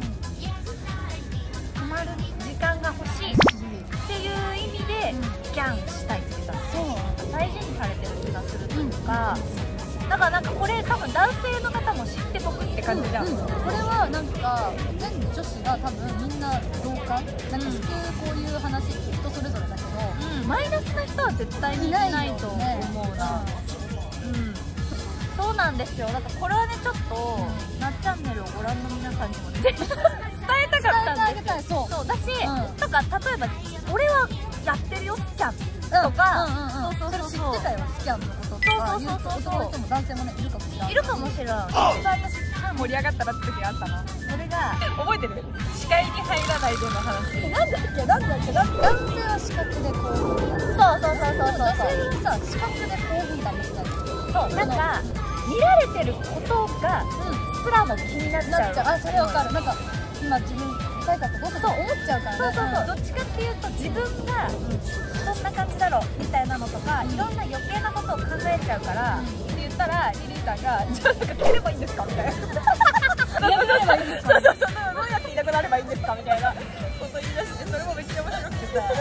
止まる時間が欲しいっていう意味でスキャンしたいって言ったら、そう大事にされてる気がするというか。だからなんかこれ多分男性の方も知って僕って感じじゃん、うんうん、 これはなんか全女子が多分みんな同感。なんか普通こういう話って人それぞれだけど、 うん、マイナスな人は絶対にいないと思うな、うん、そうなんですよ。だからこれはねちょっと、うん、なっチャンネルをご覧の皆さんにもね伝えたかったんです。そうそうだし、うん、とか例えば俺はやってるよスキャンとか、そうそうそうそう、 知ってたよスキャンのこととか。そうそうそうそう、男の人も男性もねいるかもしれない。 いるかもしれない。一番私盛り上がったなって時があったの。それが覚えてる？視界に入らないでの話。 なんだっけなんだっけなんだっけ。男性は視覚で興奮だ。 そうそうそうそうそう。 女性はさ視覚で興奮だみたいな。 そう、なんか見られてることがすらも気になっちゃう。 あ、それわかる。なんか今自分痛いかったどうか思っちゃうからね。 そうそうそう。どっちかっていうと自分がこんな感じだろみたいなのとか、いろんな余計なことを考えちゃうから、って言ったらリリーさんがじゃあなんか着ればいいんですかみたいな。そうそうそう。どうやっていなくなればいいんですかみたいなこと言い出して、それもめっちゃ面白くてさ。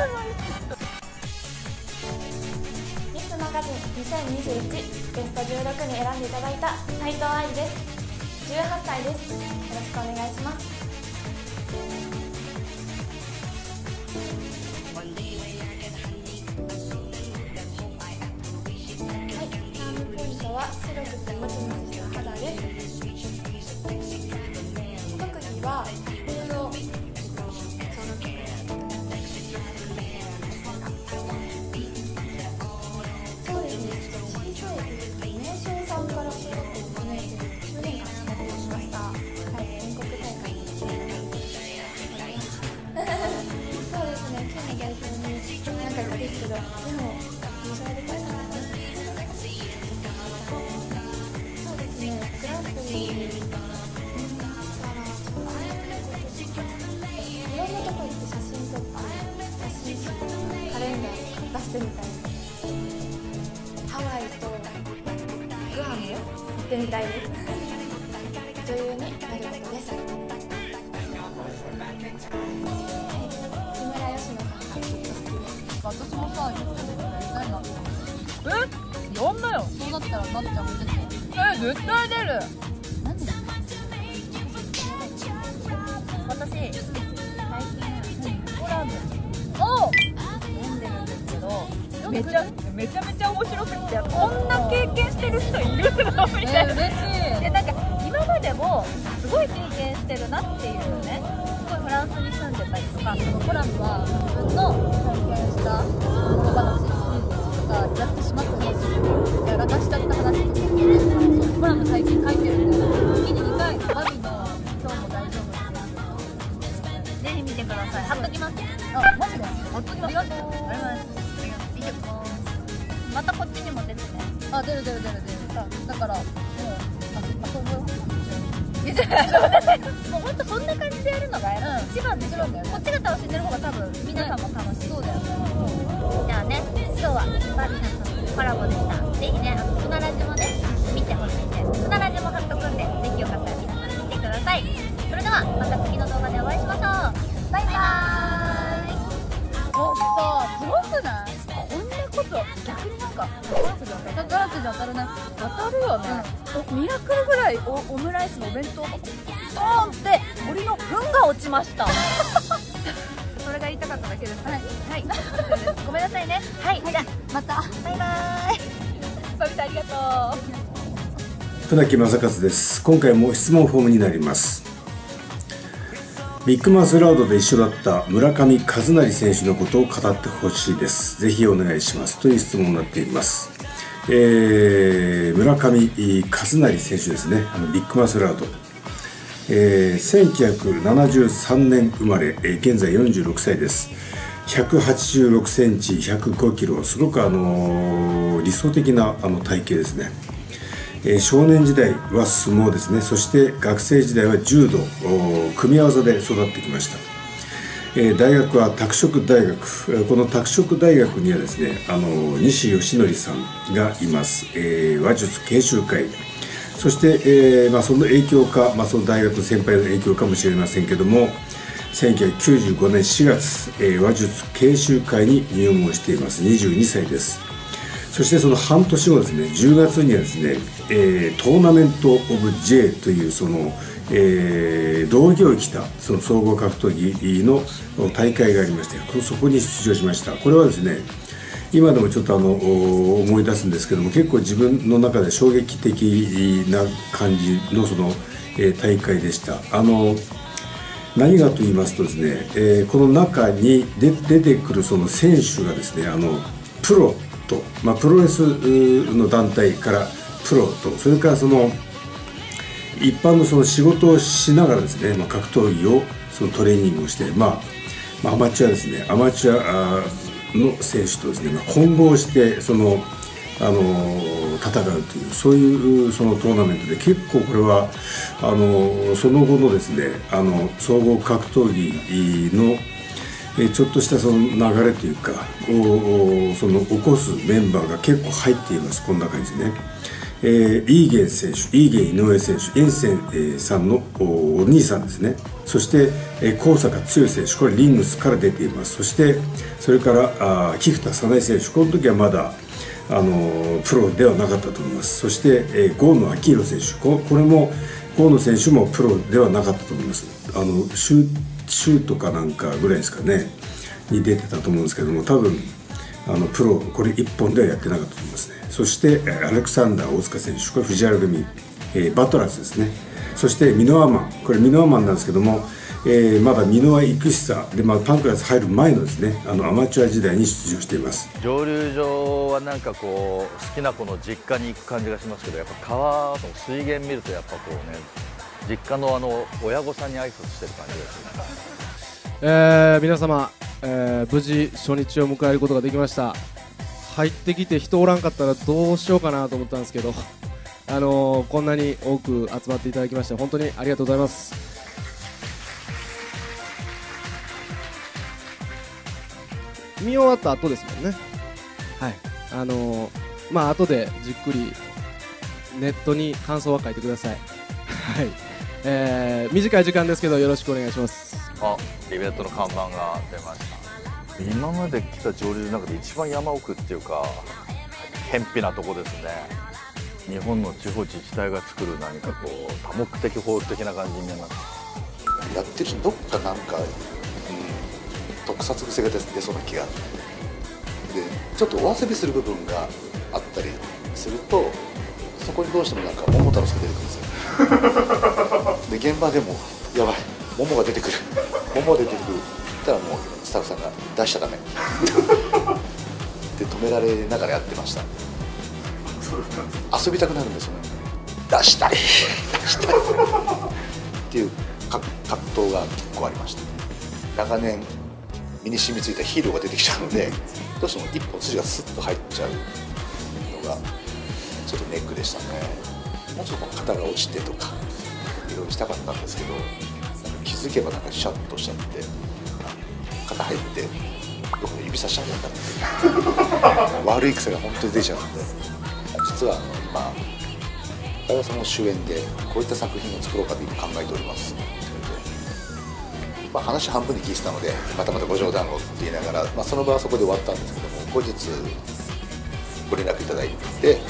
ミスマガジンにせんにじゅういちベストじゅうろくに選んでいただいた斉藤愛です。じゅうはっさいです。よろしくお願いします。は白くてモチモチした肌です。特技はフードをそのそうですね、小さい名称さんから中学校いちねん生できゅうねんかん通いました。はい、全国大会にそうですね、県の代表に何回かですけど、でも優勝できたいな。グランプリいろんなとこ行って写真撮って写真集カレンダー出してみたいな。ハワイとグアム行ってみたいです。女優になることです。木村佳乃さんが好きです。 私もさ、YouTube やりたいなって思って。 え？やんなよ。 そうだったらなっちゃんも出て。 え、絶対出る。 なんで？ 私最近コラムを読んでるんですけど、めちゃめちゃめちゃ面白くて、こんな経験してる人いるのみたいな。嬉しい。でなんか今までもすごい経験してるなっていうね。すごいフランスに住んでたりとか、 そのコラムは自分の体験した小話とかやってしまった話、やらかしちゃった話とか。コラム最近書いてるんで、月ににかいマミの今日も大丈夫ってぜひ見てください。貼っときます。 あ、マジで貼っときます。ありがとうございます。見てこう。またこっちにも出てね。 あ、出る出る出る出る。だからもうあ遊ぼう。 もう本当そんな感じでやるのが一番でしょ。こっちが楽しんでる方が多分皆さんも楽しい。 そうだよね。 じゃあね、今日コラボでした。ぜひね、あのスナラジもね見てほしいんで、スナラジも貼っとくんで、ぜひよかったら皆さん見てください。それではまた次の動画でお会いしましょう。バイバーイ。 ちょっとすごくない？こんなこと逆になんか宝くじ当たる当たるね。当たるよね。おミラクルぐらい お, オムライスのお弁当がドーンって森の糞が落ちました。それが言いたかっただけです。はい、はい、ごめんなさいね。はい、じゃあまたバイバーイ。バビさんありがとう。 船木正和です。今回も質問フォームになります。ビッグマウスラウドで一緒だった村上和成選手のことを語ってほしいです。ぜひお願いしますという質問になっています。えー、村上和成選手ですね。あのビッグマウスラウド、えー、せんきゅうひゃくななじゅうさんねん生まれ、えー、現在よんじゅうろくさいです。ひゃくはちじゅうろくセンチ、ひゃくごキロ、すごくあのー、理想的なあの体型ですね。えー、少年時代は相撲ですね。そして学生時代は柔道、組み合わせで育ってきました。えー、大学は拓殖大学。この拓殖大学にはですね、あのー、西義則さんがいます。えー、話術研修会。そして、えーまあ、その影響か、まあ、その大学の先輩の影響かもしれませんけども、せんきゅうひゃくきゅうじゅうごねんしがつ、えー、話術研修会に入門しています。にじゅうにさいです。そしてその半年後ですね、じゅうがつにはですね、えー、トーナメント・オブ・ジェイというその、えー、道着を着たその総合格闘技の大会がありまして、そこに出場しました。これはですね、今でもちょっとあの思い出すんですけども、結構自分の中で衝撃的な感じのその、えー、大会でした。あの何がと言いますとですね、えー、この中にで出てくるその選手がですね、あのプロと、まあ、プロレスの団体からプロと、それからその一般のその仕事をしながらですね、まあ、格闘技をそのトレーニングをして、まあ、まあ、アマチュアですね、アマチュアの選手とですね、まあ、混合してその、あの戦うという、そういうそのトーナメントで、結構これはあのその後のですね、あの総合格闘技のちょっとしたその流れというかをその起こすメンバーが結構入っています。こんな感じでね、えー、イーゲン選手、イーゲン井上選手、エンセン、えー、さんの お, お兄さんですね。そして、えー、高坂剛選手、これリングスから出ています。そしてそれからあ菊田早苗選手、この時はまだあのー、プロではなかったと思います。そして、えー、郷野明宏選手、こ, これも郷野選手もプロではなかったと思います。あのシュシュートかなんかぐらいですかねに出てたと思うんですけども、多分あのプロこれいっぽんではやってなかったと思いますね。そしてアレクサンダー大塚選手、これ藤原組、えー、バトラーズですね。そしてミノワマン、これミノワマンなんですけども、えー、まだミノワ育久で、まあ、パンクラス入る前のですね、あのアマチュア時代に出場しています。 蒸留所はなんかこう好きな子の実家に行く感じがしますけど、やっぱ川の水源見るとやっぱこうね、実家のあの親御さんに挨拶してる感じですね。 えー、皆様、えー、無事初日を迎えることができました。入ってきて人おらんかったらどうしようかなと思ったんですけど、あのー、こんなに多く集まっていただきまして本当にありがとうございます。見終わった後ですもんね。はい、あのー、まあ後でじっくりネットに感想は書いてください。はい、えー、短い時間ですけどよろしくお願いします。 あ、リベットの看板が出ました。今まで来た上流の中で一番山奥っていうか偏僻なとこですね。日本の地方自治体が作る何かこう多目的法的な感じに見えます。 やってるし、どっかなんか、うん、特撮癖が出そうな気が、でちょっとお遊びする部分があったりすると、そこにどうしてもなんか桃太郎が出てくるんですよ。で現場でもやばい、桃が出てくる桃が出てくるったらもうスタッフさんが出しちゃダメで止められながらやってました。遊びたくなるんですよね。出したい出したいっていう葛藤が結構ありました。長年身に染みついたヒーローが出てきちゃうので、どうしても一本筋がスッと入っちゃうのがちょっとネックでしたね。もうちょっと肩が落ちてとかいろいろしたかったんですけど、なんか気づけばなんかシャッとしちゃって、肩入って僕の指差しちゃったんで悪い癖が本当に出ちゃうんで、実はあの今相葉さんの主演でこういった作品を作ろうかと今考えておりますって言って、まあ、話半分に聞いてたのでまたまたご冗談をって言いながら、まあ、その場はそこで終わったんですけども、後日ご連絡いただいて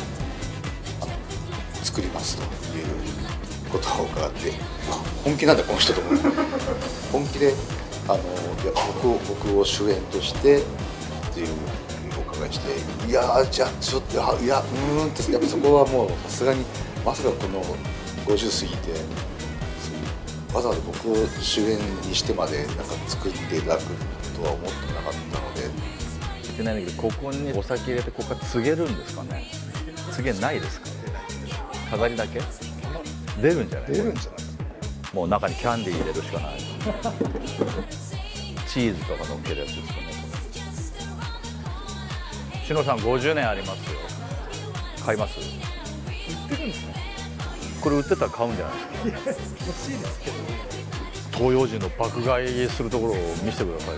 作りますということを伺って、本気なんだこの人と思って本気であのいや 僕, を僕を主演としてっていうお伺いして、いやーじゃあちょっといやうーんってやっぱそこはもうさすがにまさかこのごじゅう過ぎてわざわざ僕を主演にしてまでなんか作っていただくとは思ってなかったので。 ちなみにここにお酒入れてここから告げるんですかね。告げないですか。飾りだけ出るんじゃない。 出るんじゃない。 もう中にキャンディー入れるしかない。チーズとか乗っけるやつですかね。しのさんごじゅうねんありますよ。買います。 売ってるんですね。 これ売ってたら買うんじゃないですか。 欲しいですけど。 東洋人の爆買いするところを見せてください。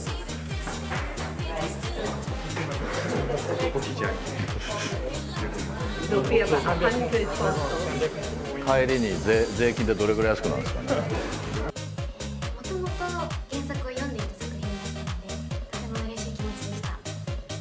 帰りに 税, 税金でどれぐらい安くなるんですかね。 もともと原作を読んでいた作品だったのでとても嬉しい気持ちでした。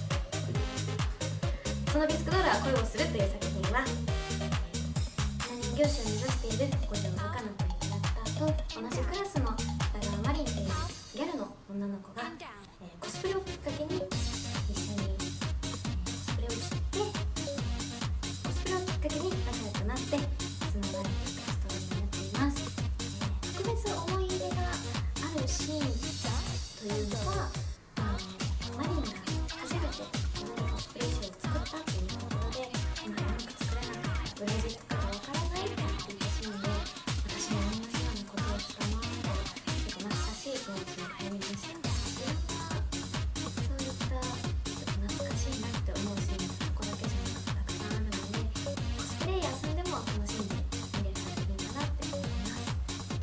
そのビスクドールは恋をするという作品は何人業種を目指している五条若菜というキャラクターと同じクラスの北川マリンというギャルの女の子が、えー、コスプレをきっかけに一緒にコスプレをしてコスプレをきっかけに仲良くなってつながるというストーリーになっています。えー、特別思い入れがあるシーンというのはあのマリンが初めて自分のコスプレ衣装を作ったっていうところで今うまく作れなかった裏地とかがわからないって言ったシーンで私も同じようなことをしたなと結構懐かしい気持ちに入りました。そういった懐かしいなって思うシーンがそこだけじゃなくたくさんあるのでコスプレイヤーさんでも楽しんで見れる作品かなって思います。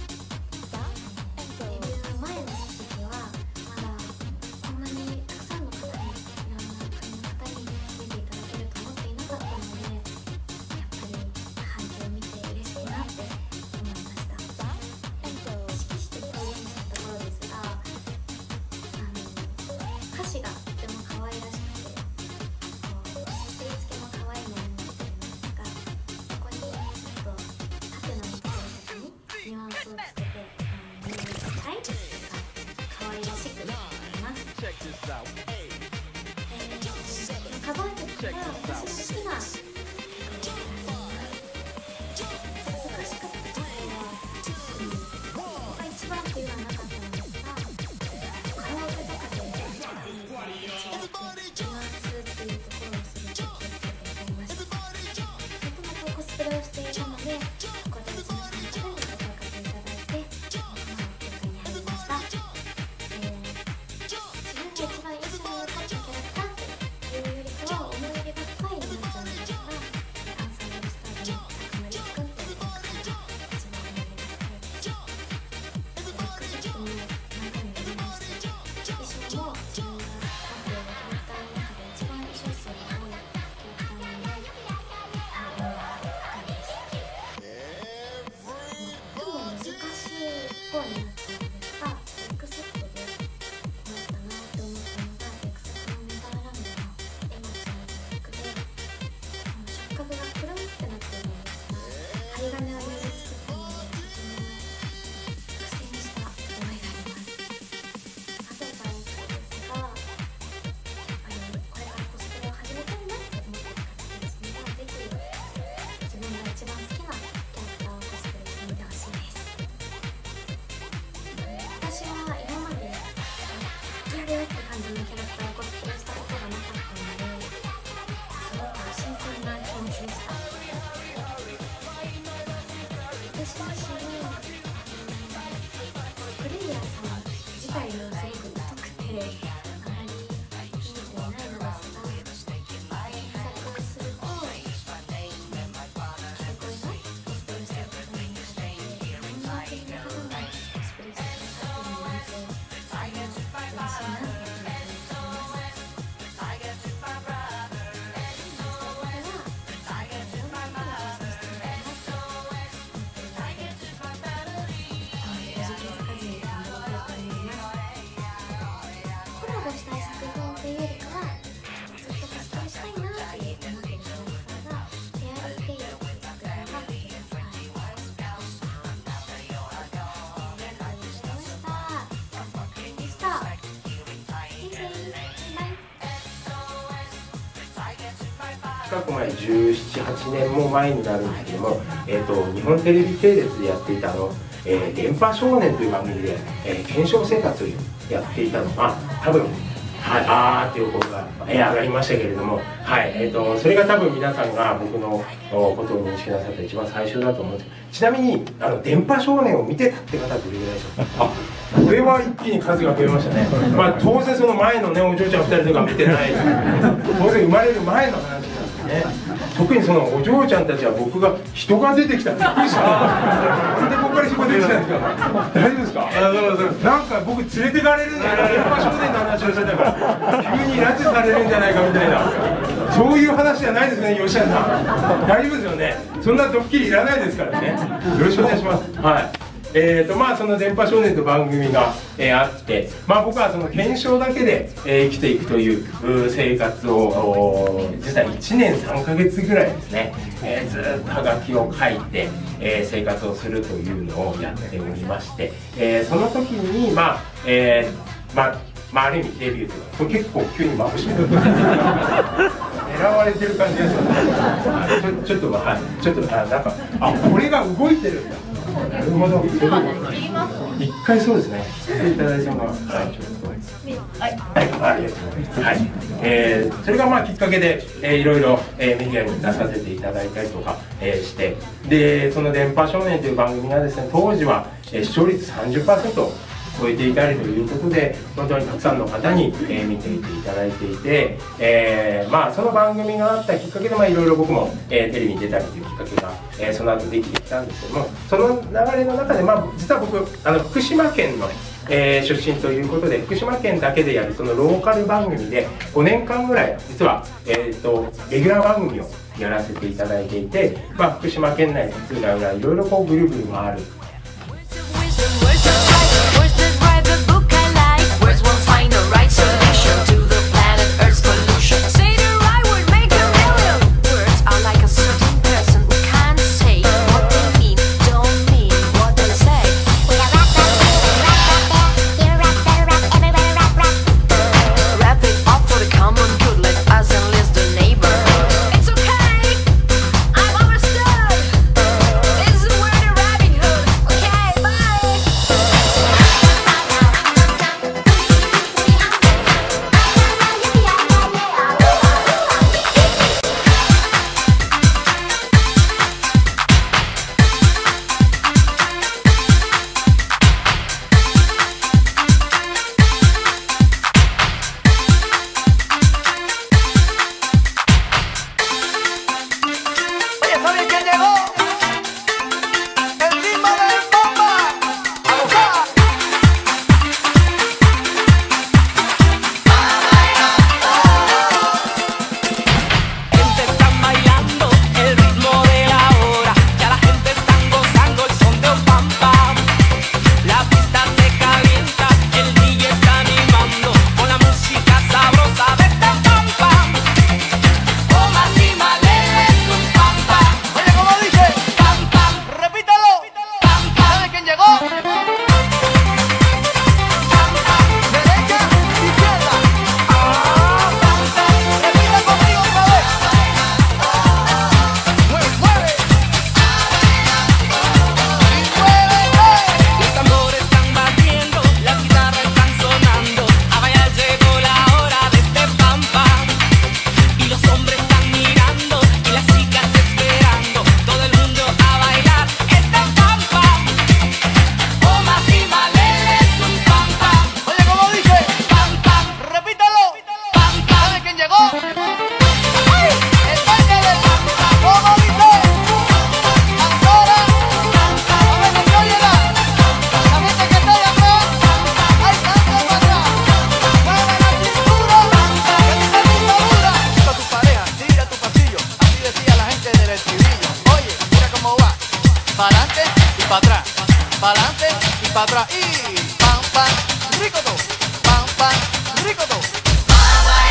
デビュー前の時はまだこんなにたくさんの方にいろんな国の方に見ていただけると思っていなかったのでやっぱり反響を見て嬉しいなって思いました。意識して表現したところですがあの歌詞がとても可愛らしくてこう振り付けも可愛いものになってるんですがそこにちょっとハテナのところとかにニュアンスをつけて見えるしたいとか可愛らしくなっています。えー、カバー曲が私の好きな曲を選びます。難しかったところは、うん、ここが一番っていうのはなかったのですがカラオケとかで違ってニュアンスっていうところをすごく気をつけてやりました。もともとコスプレをしていたのでそこで事務所の方に声をかけていただいてこの曲に入りました。えー、自分で一番印象に残ったキャラクターっていうよりかは思い入れが深いっていうよりかはずっと活動したいなっていう思ってるキャラクターがフェアリーテイルっていう作品ができます。はい、ありがとうございました。お疲れ様でした。 近く前じゅうなな、はちねんも前になるんですけども、えー、と日本テレビ系列でやっていたあの、えー、電波少年という番組で、えー、検証生活をやっていたのが多分、はい、あーっていう声が、えー、上がりましたけれども、はいえー、とそれが多分皆さんが僕のことを認識なさった一番最初だと思うんですけど、ちなみにあの電波少年を見てたって方はどれぐらいでしょうか。あ、これは一気に数が増えましたね。まあ当然その前のねお嬢ちゃんふたりとか見てない当然生まれる前の話なんですね。特にそのお嬢ちゃんたちは僕が人が出てきたびっくりした。なんで僕から人が出てきたんですか。大丈夫ですか。なんか僕連れてかれるんじゃないか、電波少年の話をしてたから急に拉致されるんじゃないかみたいな、そういう話じゃないですね吉谷さん。大丈夫ですよね。そんなドッキリいらないですからね。よろしくお願いします。はい。えーとまあ、その電波少年という番組が、えー、あって、まあ、僕はその検証だけで、えー、生きていくという生活を実際いちねんさんかげつぐらいですね、えー、ずっとはがきを書いて、えー、生活をするというのをやっておりまして、えー、その時にまあ、えー、まあまあ、ある意味デビューというか、これ結構急に眩しい狙われてる感じがするので、ちょっとはい、ちょっとあなんかあこれが動いてるんだ。なるほど。一回そうですね。していただいても、はい、ちょっと。はい、ありがとうございます。はい、えー、それがまあきっかけで、えー、いろいろ、えー、メディアに出させていただいたりとか、えー、して、で、その電波少年という番組がですね、当時は、えー、視聴率 さんじゅっパーセント。超えていたりということで、本当にたくさんの方に、えー、見ていていただいていて、えー、まあその番組があったきっかけで、まあいろいろ僕も、えー、テレビに出たりというきっかけが、えー、その後できてきたんですけども、その流れの中で、まあ実は僕あの福島県の、えー、出身ということで、福島県だけでやるそのローカル番組でごねんかんぐらい実は、えー、とレギュラー番組をやらせていただいていて、まあ福島県内津々浦々いろいろこうぐるぐる回る。 para atrás y pam pam, ricoto, pam pam, ricoto.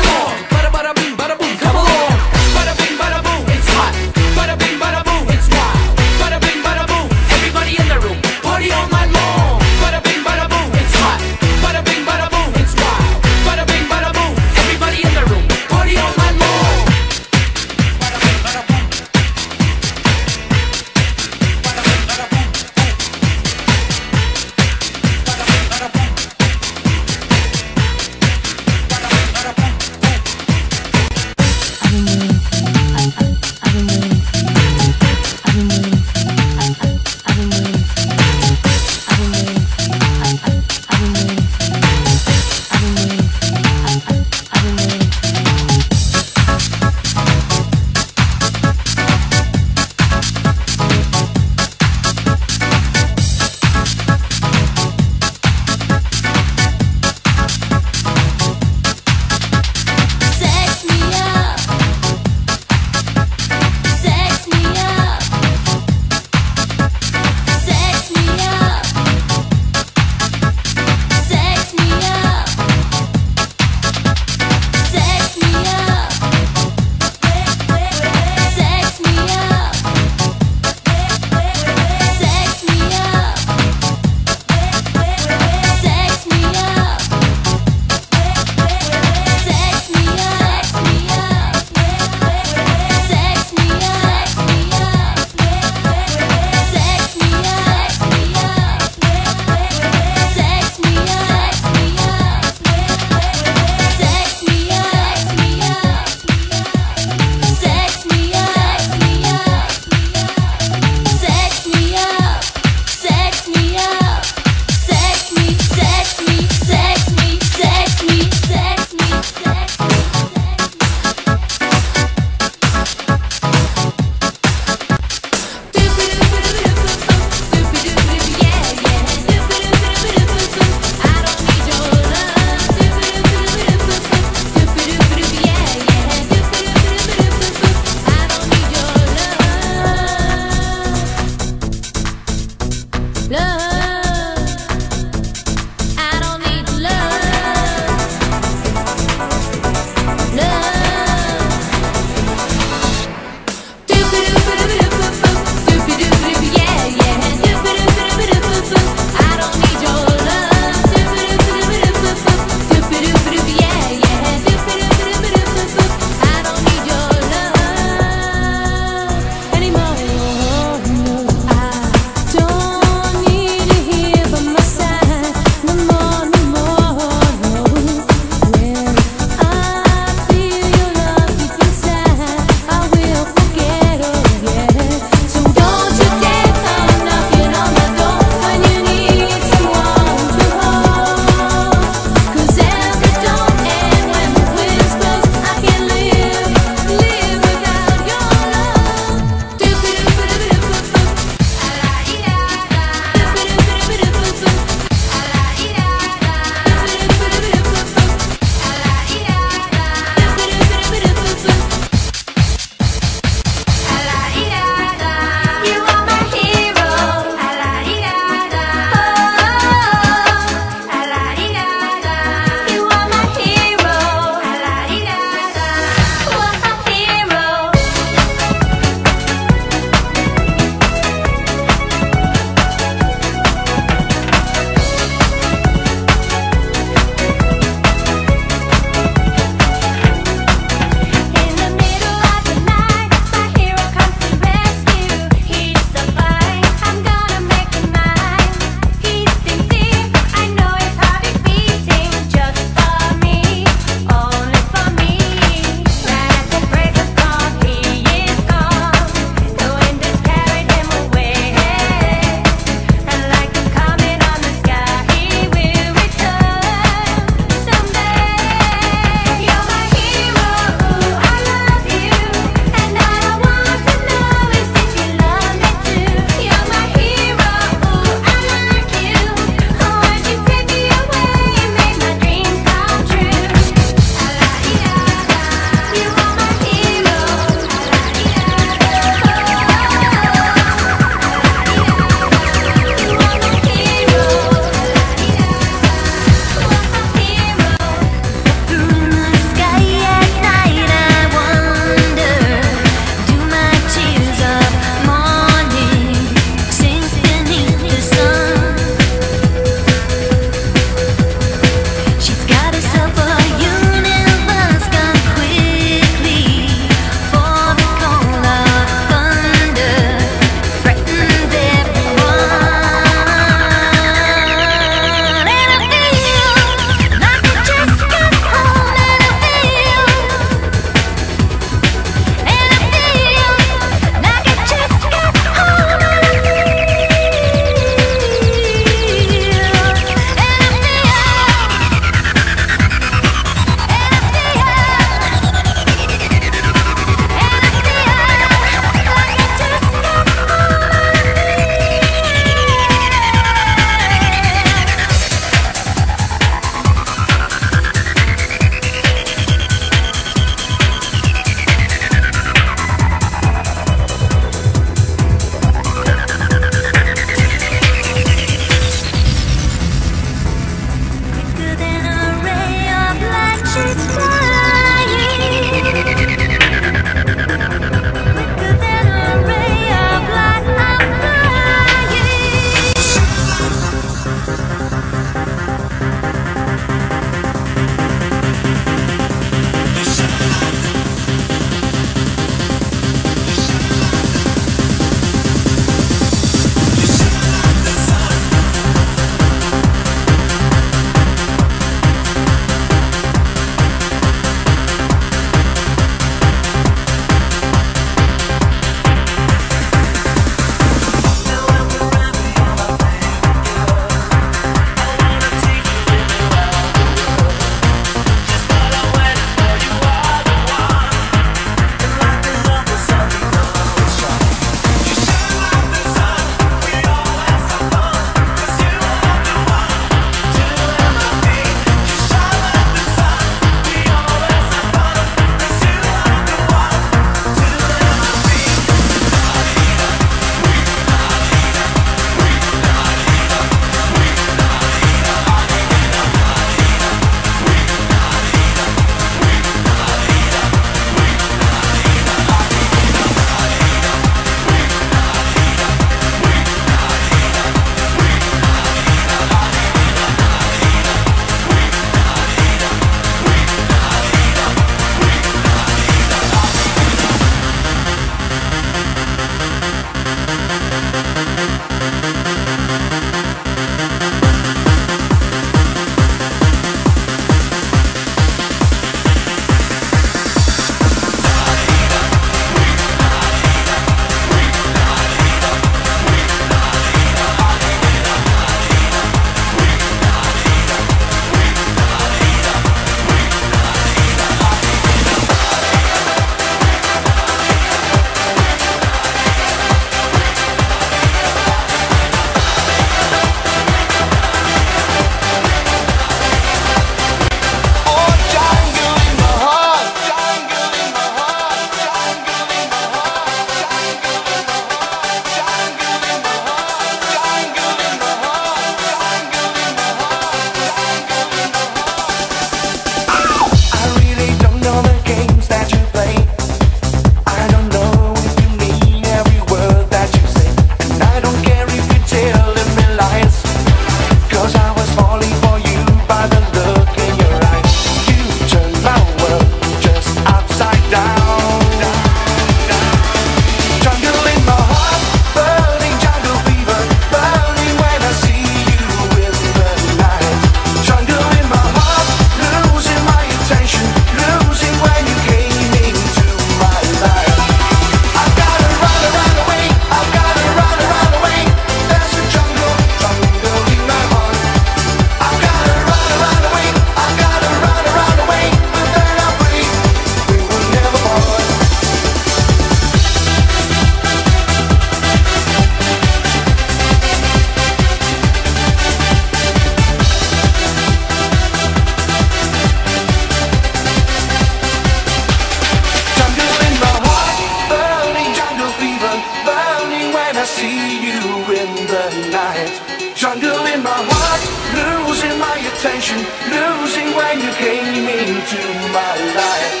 you losing when you came into my life.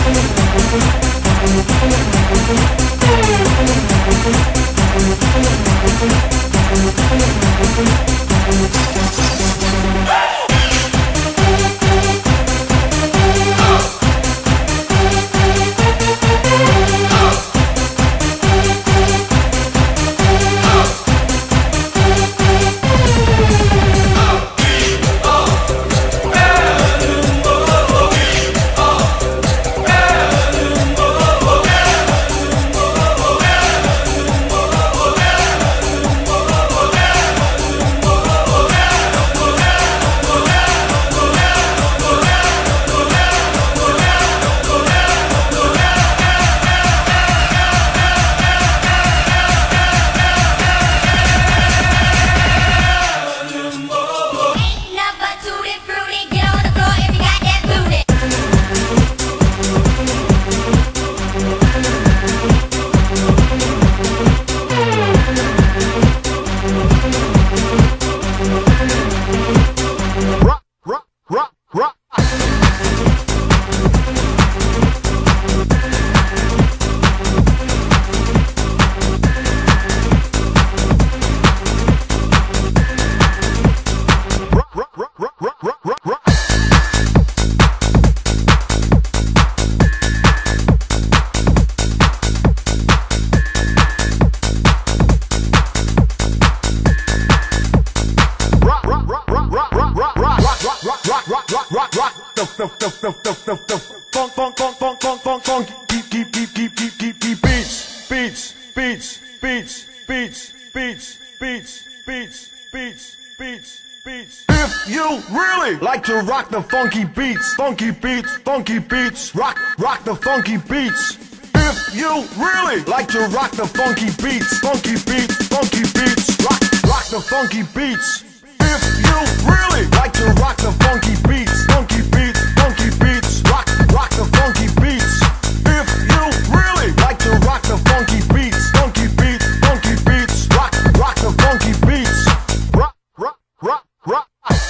We'll be right back. Rock the funky beats, funky beats, funky beats, rock, rock the funky beats. If you really like to rock the funky beats, funky beats, funky beats, rock, rock the funky beats. If you really like to rock the funky beats, funky beats, funky beats, rock, rock the funky beats. If you really like to rock the funky beats, funky beats, funky beats, rock, rock the funky beats. Rock, rock, rock, rock.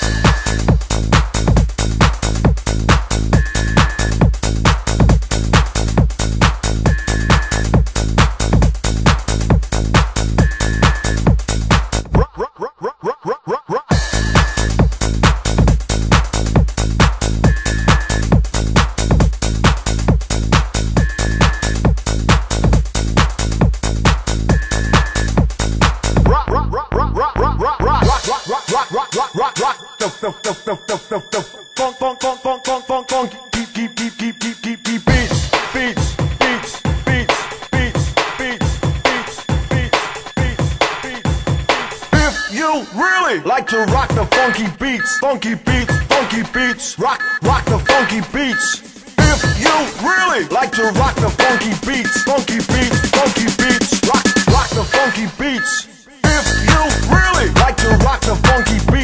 Like to rock the funky beats, funky beats, funky beats, rock, rock the funky beats. If you really like to rock the funky beats, funky beats, funky beats, rock, rock the funky beats. If you really like to rock the funky beats.